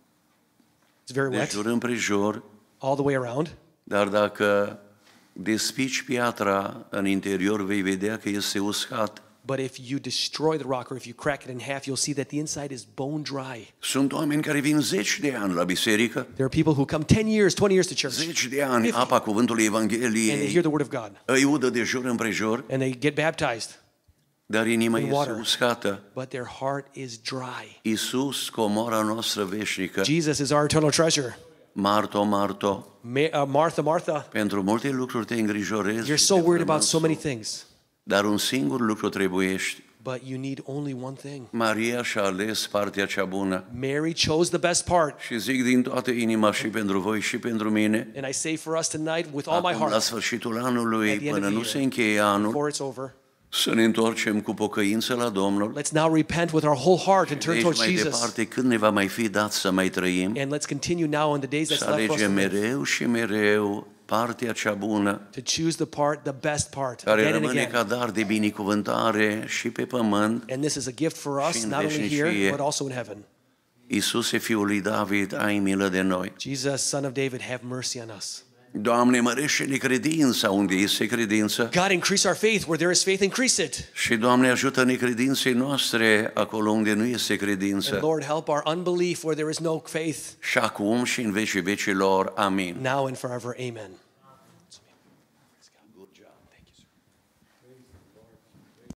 It's very de wet, jur împrejur, all the way around. dar dacă despici piatra în interior, vei vedea că este uscat. But if you destroy the rock or if you crack it in half, you'll see that the inside is bone dry. Sunt oameni care vin 10 de ani la biserică, There are people who come 10 years, 20 years to church, 10 de ani, 50, apa cuvântului and they Evangheliei hear the word of God, îi udă de jur împrejur, and they get baptized, dar inima in este water. uscată. but their heart is dry. Iisus, comora noastră veșnică, Jesus is our eternal treasure. Marto, Marto, Martha, Martha, pentru multe lucruri te îngrijorezi, you're și so te worried about so many frămânți, things, dar un singur lucru trebuiești. but you need only one thing. Maria și-a ales partea cea bună. Mary chose the best part. Și zic din toată inima și pentru voi și pentru mine, And I say for us tonight with all my acum la heart, sfârșitul anului, at the end până of nu the se year, încheie anul, before it's over, să ne întoarcem cu pocăință la Domnul. let's now repent with our whole heart and De turn aici towards mai Jesus. departe, când ne va mai fi dat să mai trăim, And let's continue now in the days să that's left for us alegem to live, mereu și mereu partea cea bună, to choose the best part, care again and rămâne again. ca dar de binecuvântare și pe pământ. And this is a gift for us, și în not only here, veșnicie. but also in heaven. Iisuse, Fiul lui David, ai milă de noi. Jesus, Son of David, have mercy on us. Doamne, mărește-ne credința unde este credință. God, increase our faith. Where there is faith, increase it. Și, Doamne, ajută-ne credinței noastre acolo unde nu este credință. And Lord, help our unbelief where there is no faith. Și acum și în vecii vecilor. Amin. Now and forever, amen.